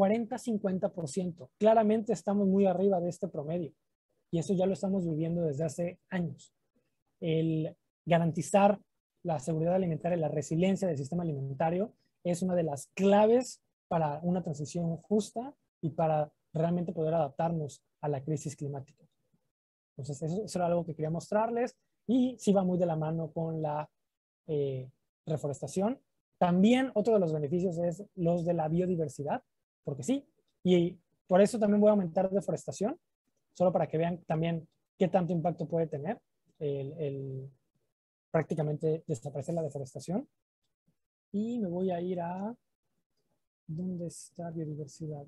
40-50%. Claramente estamos muy arriba de este promedio. Y eso ya lo estamos viviendo desde hace años. El garantizar la seguridad alimentaria y la resiliencia del sistema alimentario es una de las claves para una transición justa y para realmente poder adaptarnos a la crisis climática. Entonces, eso era algo que quería mostrarles y sí va muy de la mano con la reforestación. También otro de los beneficios es los de la biodiversidad, porque sí, y por eso también voy a aumentar deforestación, solo para que vean también qué tanto impacto puede tener el prácticamente desaparecer la deforestación. Y me voy a ir a... ¿Dónde está biodiversidad?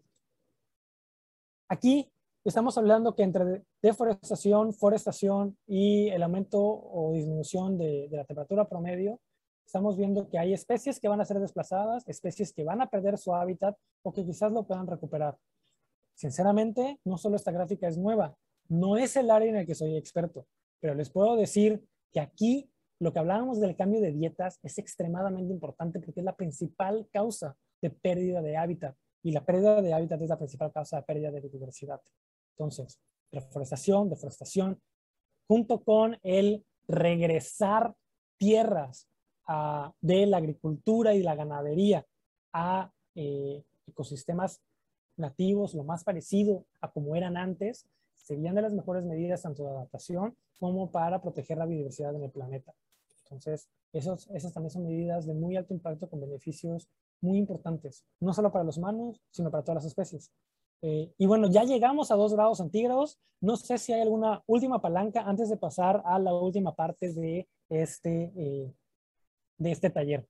Aquí estamos hablando que entre deforestación, forestación y el aumento o disminución de la temperatura promedio, estamos viendo que hay especies que van a ser desplazadas, especies que van a perder su hábitat o que quizás lo puedan recuperar. Sinceramente, no solo esta gráfica es nueva, no es el área en el que soy experto, pero les puedo decir que aquí lo que hablábamos del cambio de dietas es extremadamente importante porque es la principal causa de pérdida de hábitat, y la pérdida de hábitat es la principal causa de pérdida de biodiversidad. Entonces, reforestación, deforestación, junto con el regresar tierras de la agricultura y la ganadería a ecosistemas nativos, lo más parecido a como eran antes, serían de las mejores medidas tanto de adaptación como para proteger la biodiversidad en el planeta. Entonces, esas también son medidas de muy alto impacto con beneficios muy importantes, no solo para los humanos, sino para todas las especies. Y bueno, ya llegamos a 2 grados centígrados. No sé si hay alguna última palanca antes de pasar a la última parte de este taller.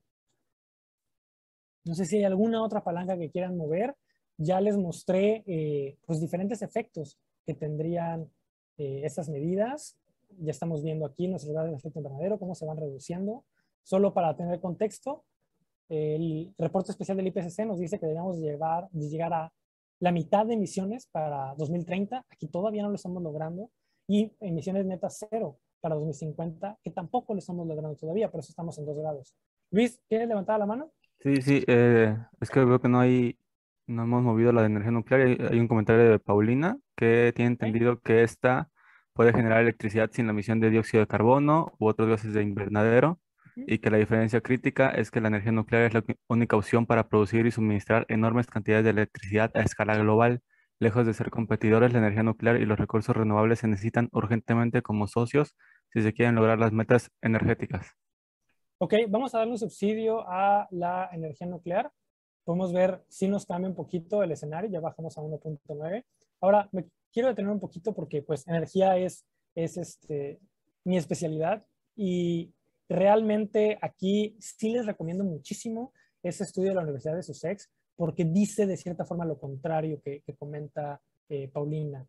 No sé si hay alguna otra palanca que quieran mover. Ya les mostré pues diferentes efectos que tendrían estas medidas. Ya estamos viendo aquí nuestros grados de efecto invernadero, cómo se van reduciendo. Solo para tener contexto, el reporte especial del IPCC nos dice que debemos llegar a la mitad de emisiones para 2030. Aquí todavía no lo estamos logrando. Y emisiones netas cero para 2050, que tampoco lo estamos logrando todavía, por eso estamos en 2 grados. Luis, ¿quieres levantar la mano? Sí, sí, es que veo que no hemos movido la de energía nuclear. Hay un comentario de Paulina que tiene ¿Okay? entendido que esta puede generar electricidad sin la emisión de dióxido de carbono u otros gases de invernadero y que la diferencia crítica es que la energía nuclear es la única opción para producir y suministrar enormes cantidades de electricidad a escala global. Lejos de ser competidores, la energía nuclear y los recursos renovables se necesitan urgentemente como socios si se quieren lograr las metas energéticas. Ok, vamos a darle un subsidio a la energía nuclear. Podemos ver si nos cambia un poquito el escenario, ya bajamos a 1.9. Ahora, me quiero detener un poquito porque pues energía es mi especialidad y realmente aquí sí les recomiendo muchísimo ese estudio de la Universidad de Sussex porque dice de cierta forma lo contrario que comenta Paulina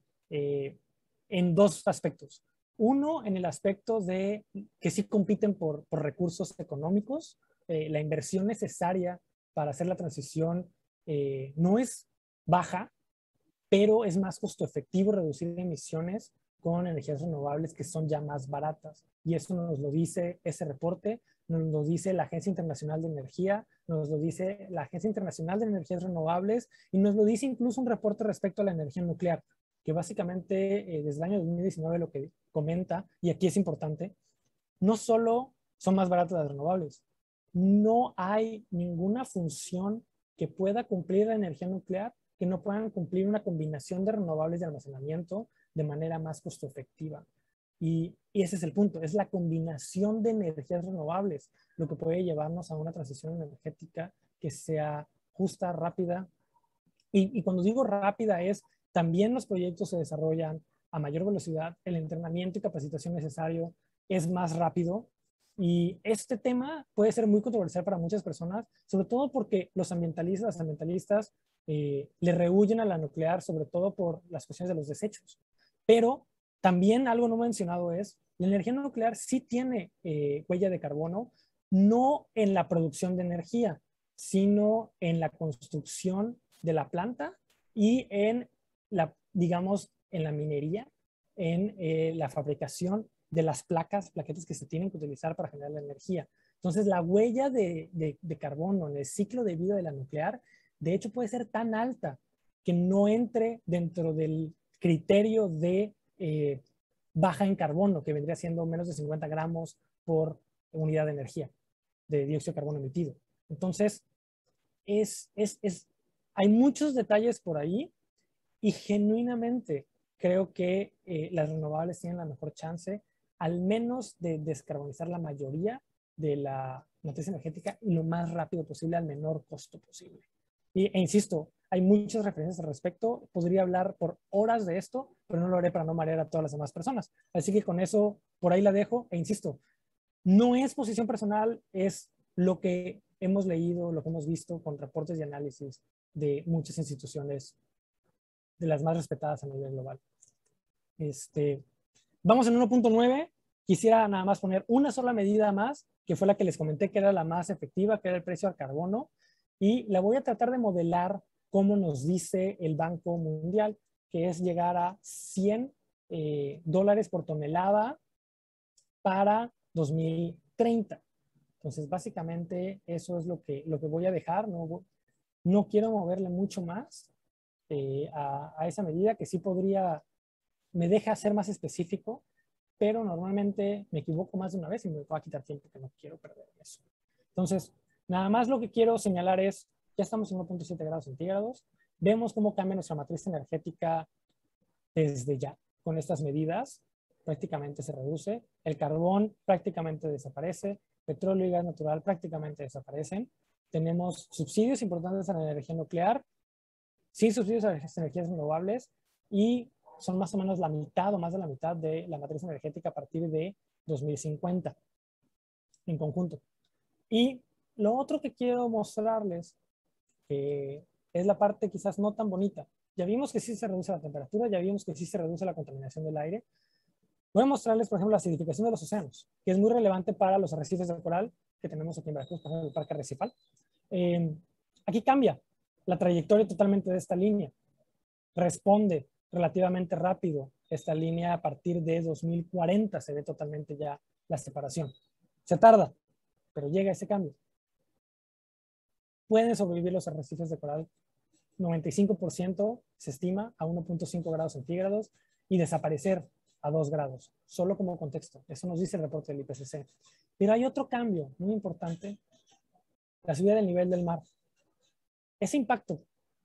en 2 aspectos. Uno, en el aspecto de que sí compiten por recursos económicos. La inversión necesaria para hacer la transición no es baja, pero es más costo efectivo reducir emisiones con energías renovables que son ya más baratas. Y eso nos lo dice ese reporte, nos lo dice la Agencia Internacional de Energía, nos lo dice la Agencia Internacional de Energías Renovables y nos lo dice incluso un reporte respecto a la energía nuclear, que básicamente desde el año 2019 lo que comenta, y aquí es importante, no solo son más baratas las renovables, no hay ninguna función que pueda cumplir la energía nuclear que no puedan cumplir una combinación de renovables de almacenamiento de manera más costo efectiva. Y ese es el punto, es la combinación de energías renovables lo que puede llevarnos a una transición energética que sea justa, rápida. Y cuando digo rápida es, también los proyectos se desarrollan a mayor velocidad, el entrenamiento y capacitación necesario es más rápido. Y este tema puede ser muy controversial para muchas personas, sobre todo porque los ambientalistas, las ambientalistas le rehuyen a la nuclear, sobre todo por las cuestiones de los desechos. Pero también algo no mencionado es, la energía nuclear sí tiene huella de carbono, no en la producción de energía, sino en la construcción de la planta y en digamos, en la minería, en la fabricación de las plaquetas que se tienen que utilizar para generar la energía. Entonces, la huella de carbono en el ciclo de vida de la nuclear, de hecho, puede ser tan alta que no entre dentro del criterio de baja en carbono, que vendría siendo menos de 50 gramos por unidad de energía de dióxido de carbono emitido. Entonces, hay muchos detalles por ahí y genuinamente creo que las renovables tienen la mejor chance, al menos de descarbonizar la mayoría de la matriz energética y lo más rápido posible al menor costo posible. E insisto, hay muchas referencias al respecto. Podría hablar por horas de esto, pero no lo haré para no marear a todas las demás personas. Así que con eso, por ahí la dejo. E insisto, no es posición personal, es lo que hemos leído, lo que hemos visto con reportes y análisis de muchas instituciones de las más respetadas a nivel global. Vamos en 1.9. Quisiera nada más poner una sola medida más, que fue la que les comenté que era la más efectiva, que era el precio al carbono, y la voy a tratar de modelar como nos dice el Banco Mundial, que es llegar a 100 dólares por tonelada para 2030. Entonces, básicamente, eso es lo que voy a dejar. No quiero moverle mucho más a esa medida, que sí podría, me deja ser más específico, pero normalmente me equivoco más de una vez y me va a quitar tiempo que no quiero perder en eso. Entonces, nada más lo que quiero señalar es, ya estamos en 1.7 grados centígrados, vemos cómo cambia nuestra matriz energética desde ya. con estas medidas prácticamente se reduce, el carbón prácticamente desaparece, petróleo y gas natural prácticamente desaparecen, tenemos subsidios importantes a la energía nuclear, sin subsidios a las energías renovables y son más o menos la mitad o más de la mitad de la matriz energética a partir de 2050 en conjunto. Y lo otro que quiero mostrarles es la parte quizás no tan bonita. Ya vimos que sí se reduce la temperatura, ya vimos que sí se reduce la contaminación del aire. Voy a mostrarles, por ejemplo, la acidificación de los océanos, que es muy relevante para los arrecifes de coral que tenemos aquí en Veracruz, por ejemplo, el Parque Arrecifal. Aquí cambia la trayectoria totalmente de esta línea. Responde relativamente rápido esta línea a partir de 2040, se ve totalmente ya la separación. Se tarda, pero llega ese cambio. Pueden sobrevivir los arrecifes de coral 95% se estima a 1.5 grados centígrados y desaparecer a 2 grados, solo como contexto. Eso nos dice el reporte del IPCC. Pero hay otro cambio muy importante, la subida del nivel del mar. Ese impacto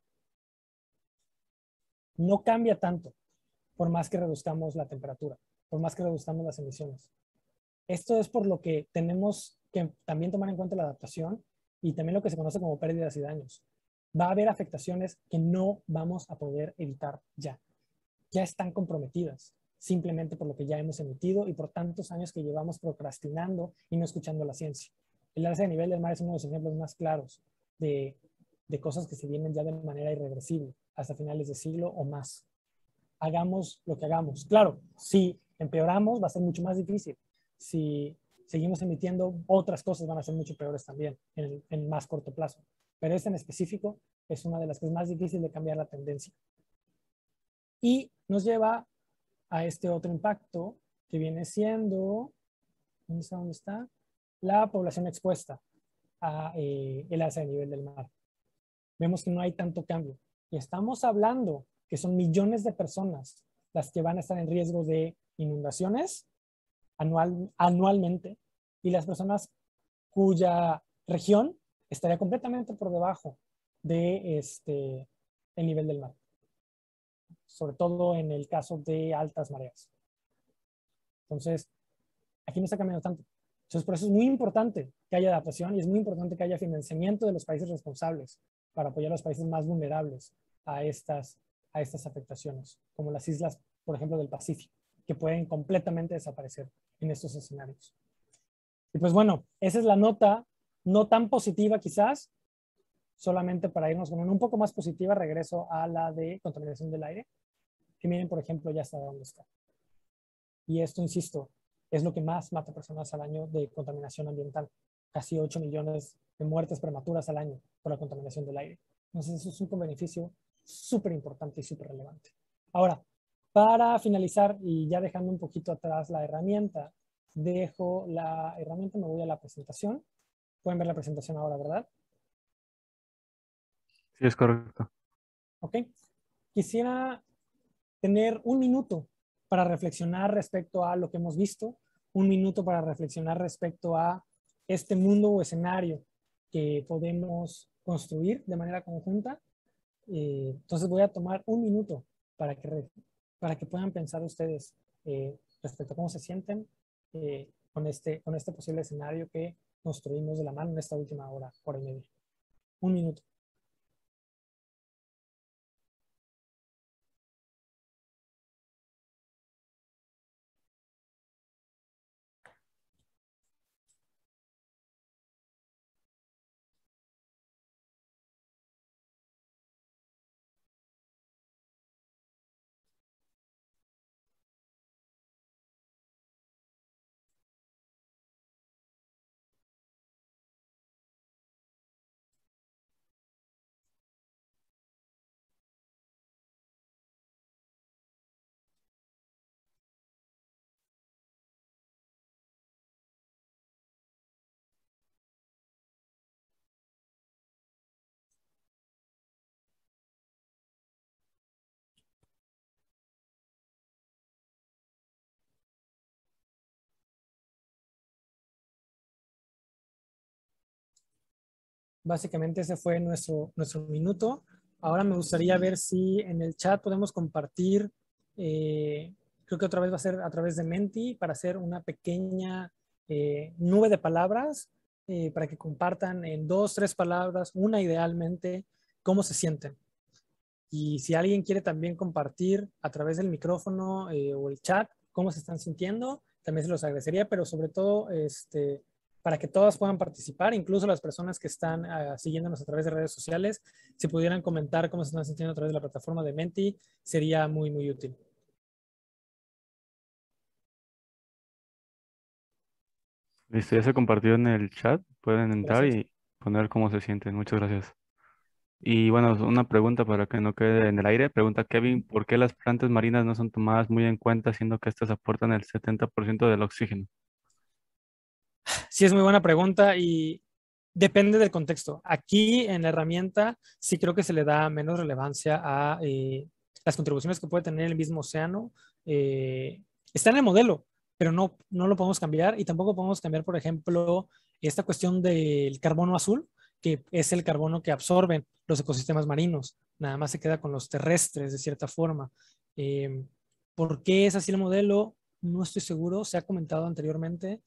no cambia tanto por más que reduzcamos la temperatura, por más que reduzcamos las emisiones. Esto es por lo que tenemos que también tomar en cuenta la adaptación y también lo que se conoce como pérdidas y daños. Va a haber afectaciones que no vamos a poder evitar ya. Ya están comprometidas, simplemente por lo que ya hemos emitido y por tantos años que llevamos procrastinando y no escuchando la ciencia. El alza de nivel del mar es uno de los ejemplos más claros de cosas que se vienen ya de manera irreversible hasta finales de siglo o más. Hagamos lo que hagamos. Claro, si empeoramos va a ser mucho más difícil. Si seguimos emitiendo, otras cosas van a ser mucho peores también en más corto plazo. Pero esta en específico es una de las que es más difícil de cambiar la tendencia. Y nos lleva a este otro impacto que viene siendo, ¿dónde está? La población expuesta a el alza de nivel del mar. Vemos que no hay tanto cambio. Y estamos hablando que son millones de personas las que van a estar en riesgo de inundaciones anualmente y las personas cuya región estaría completamente por debajo de el nivel del mar, sobre todo en el caso de altas mareas. Entonces, aquí no está cambiando tanto. Entonces, por eso es muy importante que haya adaptación y es muy importante que haya financiamiento de los países responsables para apoyar a los países más vulnerables a estas afectaciones, como las islas, por ejemplo, del Pacífico, que pueden completamente desaparecer en estos escenarios. Y pues bueno, esa es la nota no tan positiva quizás, solamente para irnos con una un poco más positiva, regreso a la de contaminación del aire, que miren, por ejemplo, ya hasta dónde está. Y esto, insisto, es lo que más mata personas al año de contaminación ambiental. Casi 8 millones de muertes prematuras al año por la contaminación del aire. Entonces, eso es un beneficio súper importante y súper relevante. Ahora, para finalizar y ya dejando un poquito atrás la herramienta, dejo la herramienta, me voy a la presentación. Pueden ver la presentación ahora, ¿verdad? Sí, es correcto. Ok. Quisiera tener un minuto para reflexionar respecto a lo que hemos visto, un minuto para reflexionar respecto a este mundo o escenario que podemos construir de manera conjunta. Entonces voy a tomar un minuto para que puedan pensar ustedes respecto a cómo se sienten con este posible escenario que construimos de la mano en esta última hora y media. Un minuto. Básicamente ese fue nuestro minuto. Ahora me gustaría ver si en el chat podemos compartir creo que otra vez va a ser a través de Menti para hacer una pequeña nube de palabras para que compartan en 2, 3 palabras, una idealmente, cómo se sienten. Y si alguien quiere también compartir a través del micrófono o el chat cómo se están sintiendo, también se los agradecería, pero sobre todo para que todas puedan participar, incluso las personas que están siguiéndonos a través de redes sociales, si pudieran comentar cómo se están sintiendo a través de la plataforma de Menti, sería muy, muy útil. Listo, ya se compartió en el chat. Pueden entrar Gracias. y poner cómo se sienten. Muchas gracias. Y bueno, una pregunta para que no quede en el aire. Pregunta Kevin, ¿por qué las plantas marinas no son tomadas muy en cuenta, siendo que estas aportan el 70% del oxígeno? Sí, es muy buena pregunta y depende del contexto. Aquí en la herramienta sí creo que se le da menos relevancia a las contribuciones que puede tener el mismo océano. Está en el modelo, pero no lo podemos cambiar y tampoco podemos cambiar, por ejemplo, esta cuestión del carbono azul, que es el carbono que absorben los ecosistemas marinos. Nada más se queda con los terrestres, de cierta forma. ¿Por qué es así el modelo? No estoy seguro, se ha comentado anteriormente.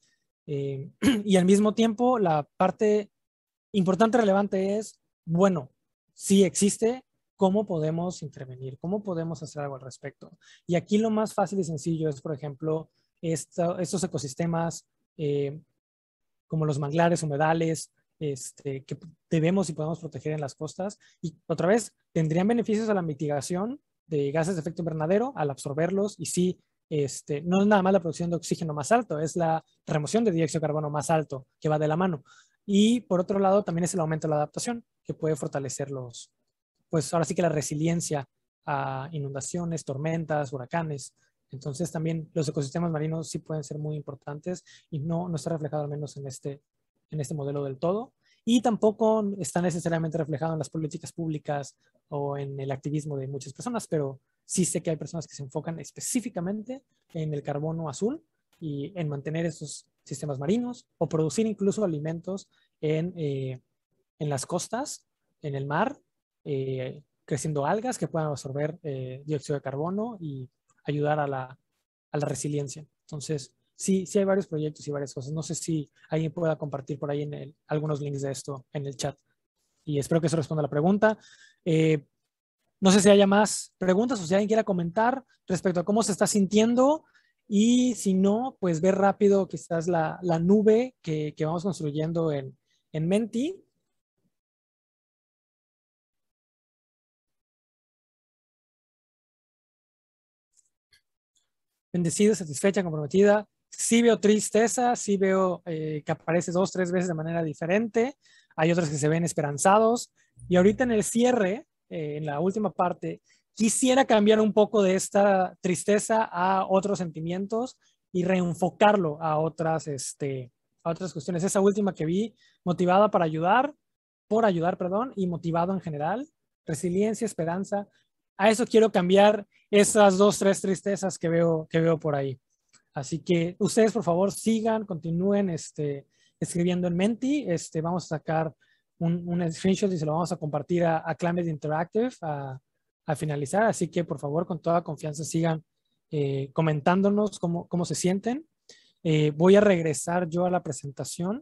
Y al mismo tiempo, la parte importante, relevante es, bueno, si existe, ¿cómo podemos intervenir? ¿Cómo podemos hacer algo al respecto? Y aquí lo más fácil y sencillo es, por ejemplo, estos ecosistemas como los manglares, humedales, que debemos y podemos proteger en las costas. Y otra vez, tendrían beneficios a la mitigación de gases de efecto invernadero al absorberlos y sí, no es nada más la producción de oxígeno más alto, es la remoción de dióxido de carbono más alto que va de la mano. Y por otro lado, también es el aumento de la adaptación que puede fortalecer pues ahora sí que la resiliencia a inundaciones, tormentas, huracanes. Entonces también los ecosistemas marinos sí pueden ser muy importantes y no está reflejado al menos en este modelo del todo. Y tampoco está necesariamente reflejado en las políticas públicas o en el activismo de muchas personas, pero sí sé que hay personas que se enfocan específicamente en el carbono azul y en mantener esos sistemas marinos o producir incluso alimentos en las costas, en el mar, creciendo algas que puedan absorber dióxido de carbono y ayudar a la resiliencia. Entonces, sí hay varios proyectos y varias cosas. No sé si alguien pueda compartir por ahí algunos links de esto en el chat. Y espero que eso responda a la pregunta. No sé si haya más preguntas o si alguien quiera comentar respecto a cómo se está sintiendo. Y si no, pues ver rápido quizás la nube que vamos construyendo en Menti. Bendecida, satisfecha, comprometida. Sí veo tristeza, sí veo que aparece 2, 3 veces de manera diferente. Hay otros que se ven esperanzados. Y ahorita en el cierre, en la última parte, quisiera cambiar un poco de esta tristeza a otros sentimientos y reenfocarlo a otras cuestiones. Esa última que vi, motivada para ayudar, por ayudar, perdón, y motivado en general, resiliencia, esperanza. A eso quiero cambiar esas 2, 3 tristezas que veo por ahí. Así que ustedes, por favor, sigan, continúen escribiendo en Menti. Vamos a sacar un screenshot y se lo vamos a compartir a Climate Interactive a finalizar. Así que, por favor, con toda confianza, sigan comentándonos cómo se sienten. Voy a regresar yo a la presentación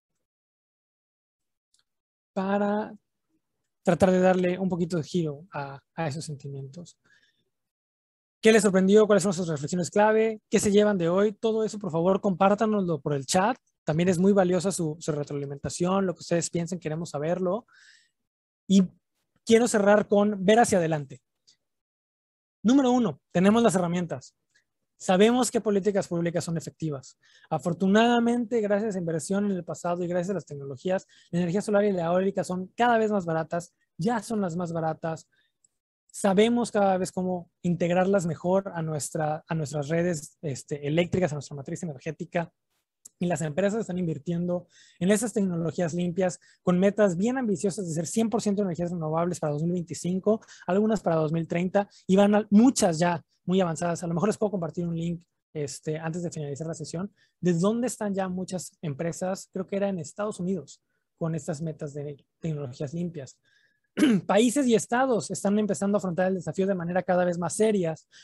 para tratar de darle un poquito de giro a esos sentimientos. ¿Qué les sorprendió? ¿Cuáles son sus reflexiones clave? ¿Qué se llevan de hoy? Todo eso, por favor, compártanoslo por el chat. También es muy valiosa su retroalimentación, lo que ustedes piensen, queremos saberlo. Y quiero cerrar con ver hacia adelante. Número 1, tenemos las herramientas. Sabemos qué políticas públicas son efectivas. Afortunadamente, gracias a inversión en el pasado y gracias a las tecnologías, la energía solar y la eólica son cada vez más baratas, ya son las más baratas. Sabemos cada vez cómo integrarlas mejor a nuestras redes eléctricas, a nuestra matriz energética. Y las empresas están invirtiendo en esas tecnologías limpias con metas bien ambiciosas de ser 100% energías renovables para 2025, algunas para 2030 y muchas ya muy avanzadas. A lo mejor les puedo compartir un link antes de finalizar la sesión, de dónde están ya muchas empresas, creo que era en Estados Unidos, con estas metas de tecnologías limpias. Países y estados están empezando a afrontar el desafío de manera cada vez más serias.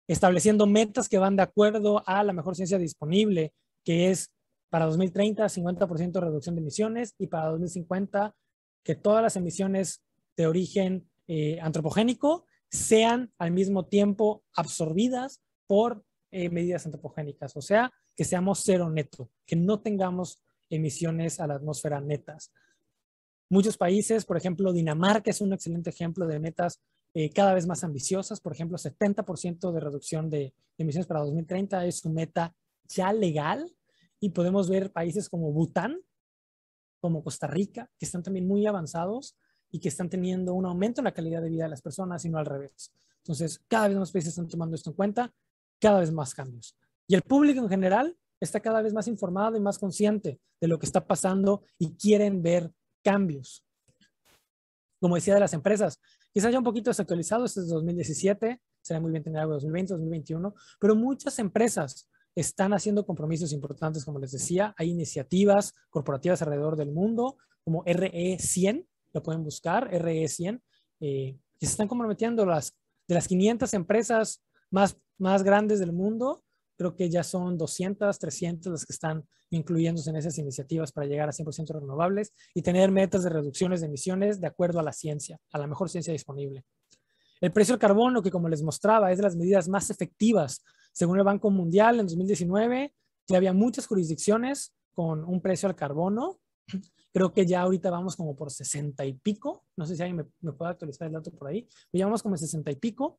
estableciendo metas que van de acuerdo a la mejor ciencia disponible, que es para 2030 50% de reducción de emisiones y para 2050 que todas las emisiones de origen antropogénico sean al mismo tiempo absorbidas por medidas antropogénicas, o sea, que seamos cero neto, que no tengamos emisiones a la atmósfera netas. Muchos países, por ejemplo, Dinamarca es un excelente ejemplo de metas cada vez más ambiciosas. Por ejemplo, 70% de reducción de emisiones para 2030 es su meta ya legal. Y podemos ver países como Bután, como Costa Rica, que están también muy avanzados y que están teniendo un aumento en la calidad de vida de las personas y no al revés. Entonces, cada vez más países están tomando esto en cuenta, cada vez más cambios. Y el público en general está cada vez más informado y más consciente de lo que está pasando y quieren ver cambios. Como decía de las empresas, quizás ya un poquito desactualizado, este es 2017, será muy bien tener algo de 2020, 2021, pero muchas empresas están haciendo compromisos importantes, como les decía. Hay iniciativas corporativas alrededor del mundo, como RE100, lo pueden buscar, RE100, que se están comprometiendo de las 500 empresas más grandes del mundo. Creo que ya son 200, 300 las que están incluyéndose en esas iniciativas para llegar a 100% renovables y tener metas de reducciones de emisiones de acuerdo a la ciencia, a la mejor ciencia disponible. El precio del carbono, que como les mostraba, es de las medidas más efectivas. Según el Banco Mundial, en 2019 ya había muchas jurisdicciones con un precio al carbono. Creo que ya ahorita vamos como por 60 y pico. No sé si alguien me puede actualizar el dato por ahí. Ya vamos como 60 y pico.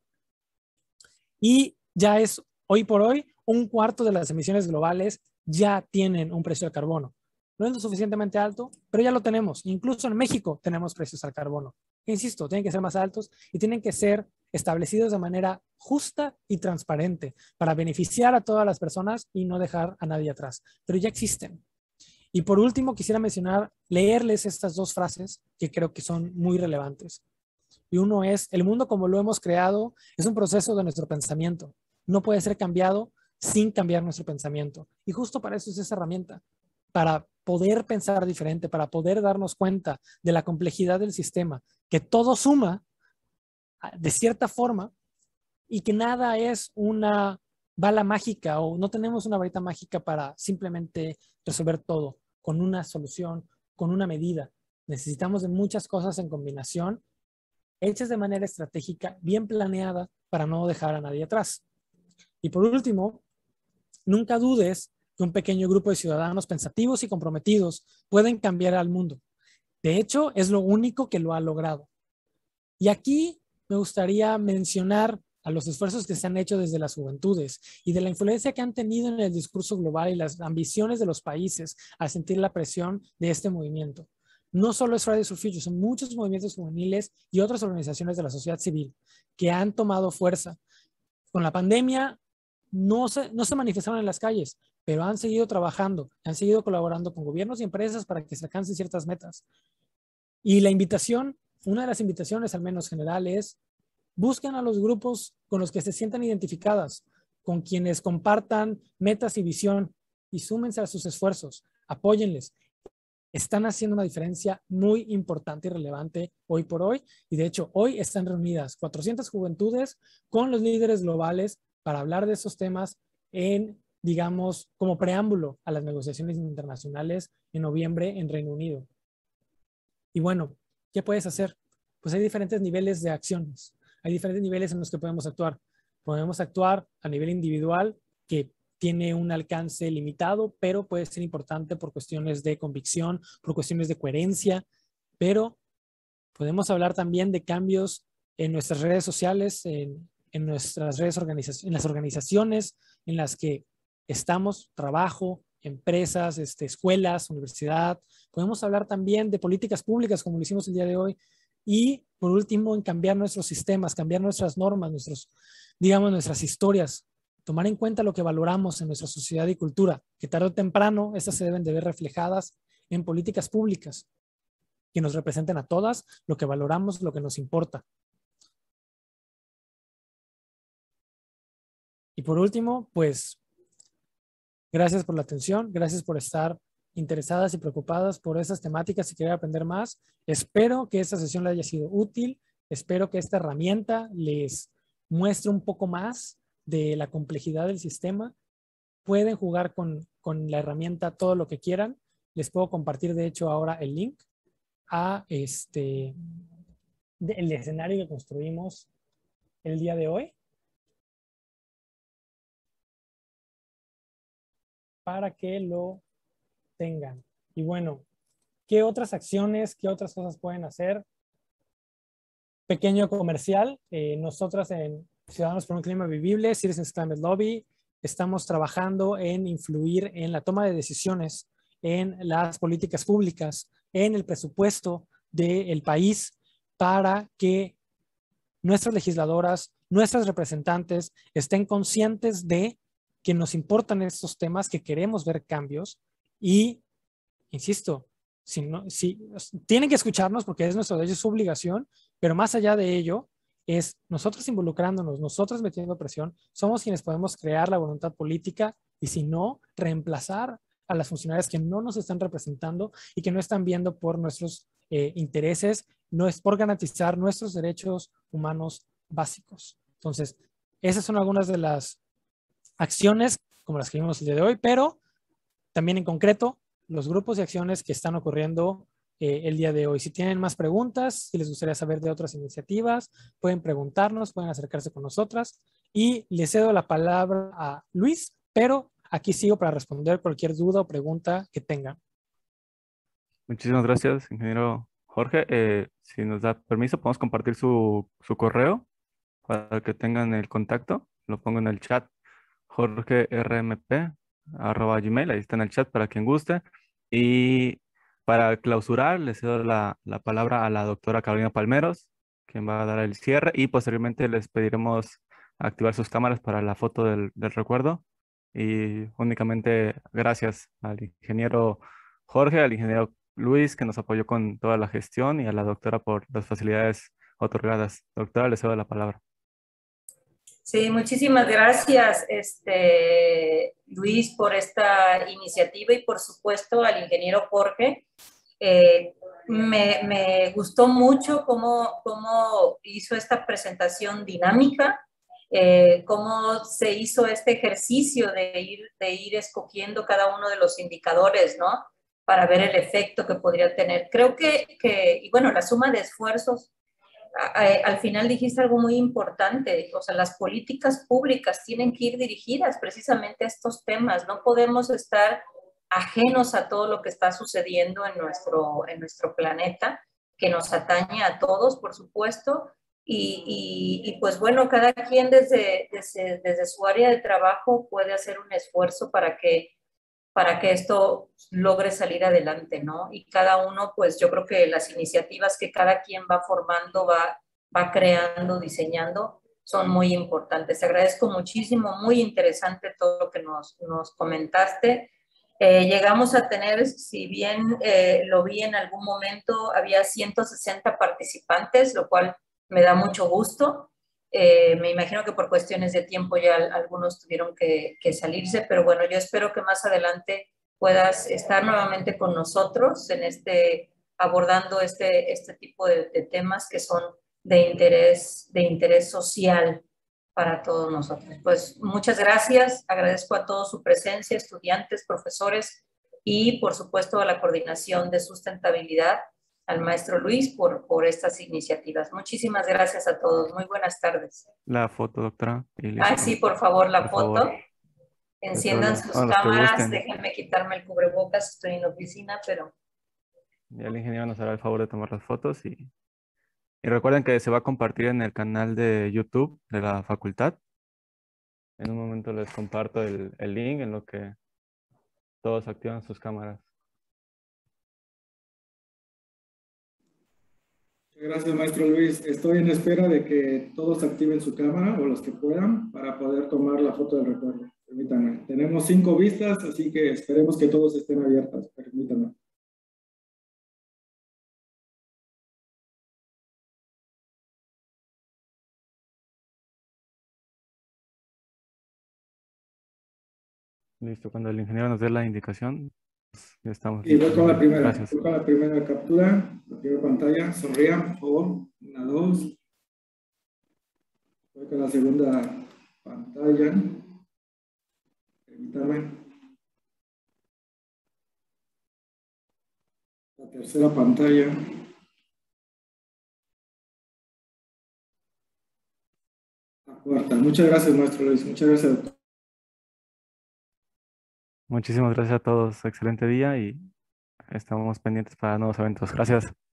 Y ya es, hoy por hoy, un cuarto de las emisiones globales ya tienen un precio al carbono. No es lo suficientemente alto, pero ya lo tenemos. Incluso en México tenemos precios al carbono. Insisto, tienen que ser más altos y tienen que ser establecidos de manera justa y transparente para beneficiar a todas las personas y no dejar a nadie atrás. Pero ya existen. Y por último, quisiera mencionar, leerles estas dos frases que creo que son muy relevantes. Y uno es, el mundo como lo hemos creado es un proceso de nuestro pensamiento. No puede ser cambiado sin cambiar nuestro pensamiento. Y justo para eso es esa herramienta, para poder pensar diferente, para poder darnos cuenta de la complejidad del sistema, que todo suma de cierta forma y que nada es una bala mágica o no tenemos una varita mágica para simplemente resolver todo con una solución, con una medida. Necesitamos de muchas cosas en combinación, hechas de manera estratégica, bien planeada, para no dejar a nadie atrás. Y por último, nunca dudes que un pequeño grupo de ciudadanos pensativos y comprometidos pueden cambiar al mundo. De hecho, es lo único que lo ha logrado. Y aquí me gustaría mencionar a los esfuerzos que se han hecho desde las juventudes y de la influencia que han tenido en el discurso global y las ambiciones de los países al sentir la presión de este movimiento. No solo es Fridays for Future, son muchos movimientos juveniles y otras organizaciones de la sociedad civil que han tomado fuerza. Con la pandemia no se manifestaron en las calles, pero han seguido trabajando, han seguido colaborando con gobiernos y empresas para que se alcancen ciertas metas. Y la invitación, una de las invitaciones al menos general es, busquen a los grupos con los que se sientan identificadas, con quienes compartan metas y visión y súmense a sus esfuerzos, apóyenles. Están haciendo una diferencia muy importante y relevante hoy por hoy. Y de hecho, hoy están reunidas 400 juventudes con los líderes globales para hablar de esos temas en, digamos, como preámbulo a las negociaciones internacionales en noviembre en Reino Unido. Y bueno, ¿qué puedes hacer? Pues hay diferentes niveles de acciones. Hay diferentes niveles en los que podemos actuar. Podemos actuar a nivel individual, que tiene un alcance limitado, pero puede ser importante por cuestiones de convicción, por cuestiones de coherencia, pero podemos hablar también de cambios en nuestras redes sociales, en nuestras redes en las organizaciones en las que estamos, trabajo, empresas, escuelas, universidad. Podemos hablar también de políticas públicas, como lo hicimos el día de hoy. Y por último, en cambiar nuestros sistemas, cambiar nuestras normas, nuestras historias, tomar en cuenta lo que valoramos en nuestra sociedad y cultura, que tarde o temprano estas se deben de ver reflejadas en políticas públicas que nos representen a todas, lo que valoramos, lo que nos importa. Y por último, pues, gracias por la atención, gracias por estar interesadas y preocupadas por esas temáticas y querer aprender más. Espero que esta sesión les haya sido útil, espero que esta herramienta les muestre un poco más de la complejidad del sistema, pueden jugar con la herramienta todo lo que quieran. Les puedo compartir, de hecho, ahora el link a el escenario que construimos el día de hoy para que lo tengan. Y bueno, ¿qué otras acciones, qué otras cosas pueden hacer? Pequeño comercial. Nosotras en Ciudadanos por un Clima Vivible, Citizens Climate Lobby, estamos trabajando en influir en la toma de decisiones, en las políticas públicas, en el presupuesto del país, para que nuestras legisladoras, nuestras representantes estén conscientes de que nos importan estos temas, que queremos ver cambios y, insisto, si tienen que escucharnos porque es nuestro derecho, es su obligación, pero más allá de ello, es nosotros involucrándonos, nosotros metiendo presión, somos quienes podemos crear la voluntad política y si no, reemplazar a las funcionarias que no nos están representando y que no están viendo por nuestros intereses, no es por garantizar nuestros derechos humanos básicos. Entonces, esas son algunas de las acciones como las que vimos el día de hoy, pero también en concreto los grupos y acciones que están ocurriendo el día de hoy. Si tienen más preguntas, si les gustaría saber de otras iniciativas, pueden preguntarnos, pueden acercarse con nosotras y le cedo la palabra a Luis, pero aquí sigo para responder cualquier duda o pregunta que tengan. Muchísimas gracias, ingeniero Jorge. Si nos da permiso, podemos compartir su correo para que tengan el contacto. Lo pongo en el chat, jorgermp@gmail. Ahí está en el chat para quien guste. Y para clausurar, le cedo la palabra a la doctora Carolina Palmeros, quien va a dar el cierre. Y posteriormente les pediremos activar sus cámaras para la foto del recuerdo. Y únicamente gracias al ingeniero Jorge, al ingeniero Luis, que nos apoyó con toda la gestión, y a la doctora por las facilidades otorgadas. Doctora, le cedo la palabra. Sí, muchísimas gracias, Luis, por esta iniciativa y por supuesto al ingeniero Jorge. Me gustó mucho cómo hizo esta presentación dinámica, cómo se hizo este ejercicio de ir escogiendo cada uno de los indicadores, ¿no? Para ver el efecto que podría tener. Creo y bueno, la suma de esfuerzos, al final dijiste algo muy importante, o sea, las políticas públicas tienen que ir dirigidas precisamente a estos temas, no podemos estar ajenos a todo lo que está sucediendo en nuestro planeta, que nos atañe a todos, por supuesto, y pues bueno, cada quien desde su área de trabajo puede hacer un esfuerzo para que esto logre salir adelante, ¿no? Y cada uno, pues yo creo que las iniciativas que cada quien va formando, va creando, diseñando, son muy importantes. Te agradezco muchísimo, muy interesante todo lo que nos comentaste. Llegamos a tener, si bien lo vi en algún momento, había 160 participantes, lo cual me da mucho gusto. Me imagino que por cuestiones de tiempo ya algunos tuvieron que salirse, pero bueno, yo espero que más adelante puedas estar nuevamente con nosotros en abordando este tipo de temas que son de interés social para todos nosotros. Pues muchas gracias, agradezco a todos su presencia, estudiantes, profesores y por supuesto a la coordinación de sustentabilidad, al maestro Luis por estas iniciativas. Muchísimas gracias a todos. Muy buenas tardes. La foto, doctora. Sí, por favor, la foto. Favor. Enciendan sus cámaras, déjenme quitarme el cubrebocas, estoy en la oficina, pero... Ya el ingeniero nos hará el favor de tomar las fotos y recuerden que se va a compartir en el canal de YouTube de la facultad. En un momento les comparto el link en lo que todos activan sus cámaras. Gracias, maestro Luis. Estoy en espera de que todos activen su cámara o los que puedan para poder tomar la foto del recuerdo. Permítanme. Tenemos 5 vistas, así que esperemos que todos estén abiertas. Permítanme. Listo, cuando el ingeniero nos dé la indicación, ya estamos. Y voy con la primera. Gracias. Voy con la primera captura, la primera pantalla. Sonrían, por favor. 1, 2. Voy con la segunda pantalla. Permítame. La tercera pantalla. La cuarta. Muchas gracias, maestro Luis. Muchas gracias, doctor. Muchísimas gracias a todos. Excelente día y estamos pendientes para nuevos eventos. Gracias.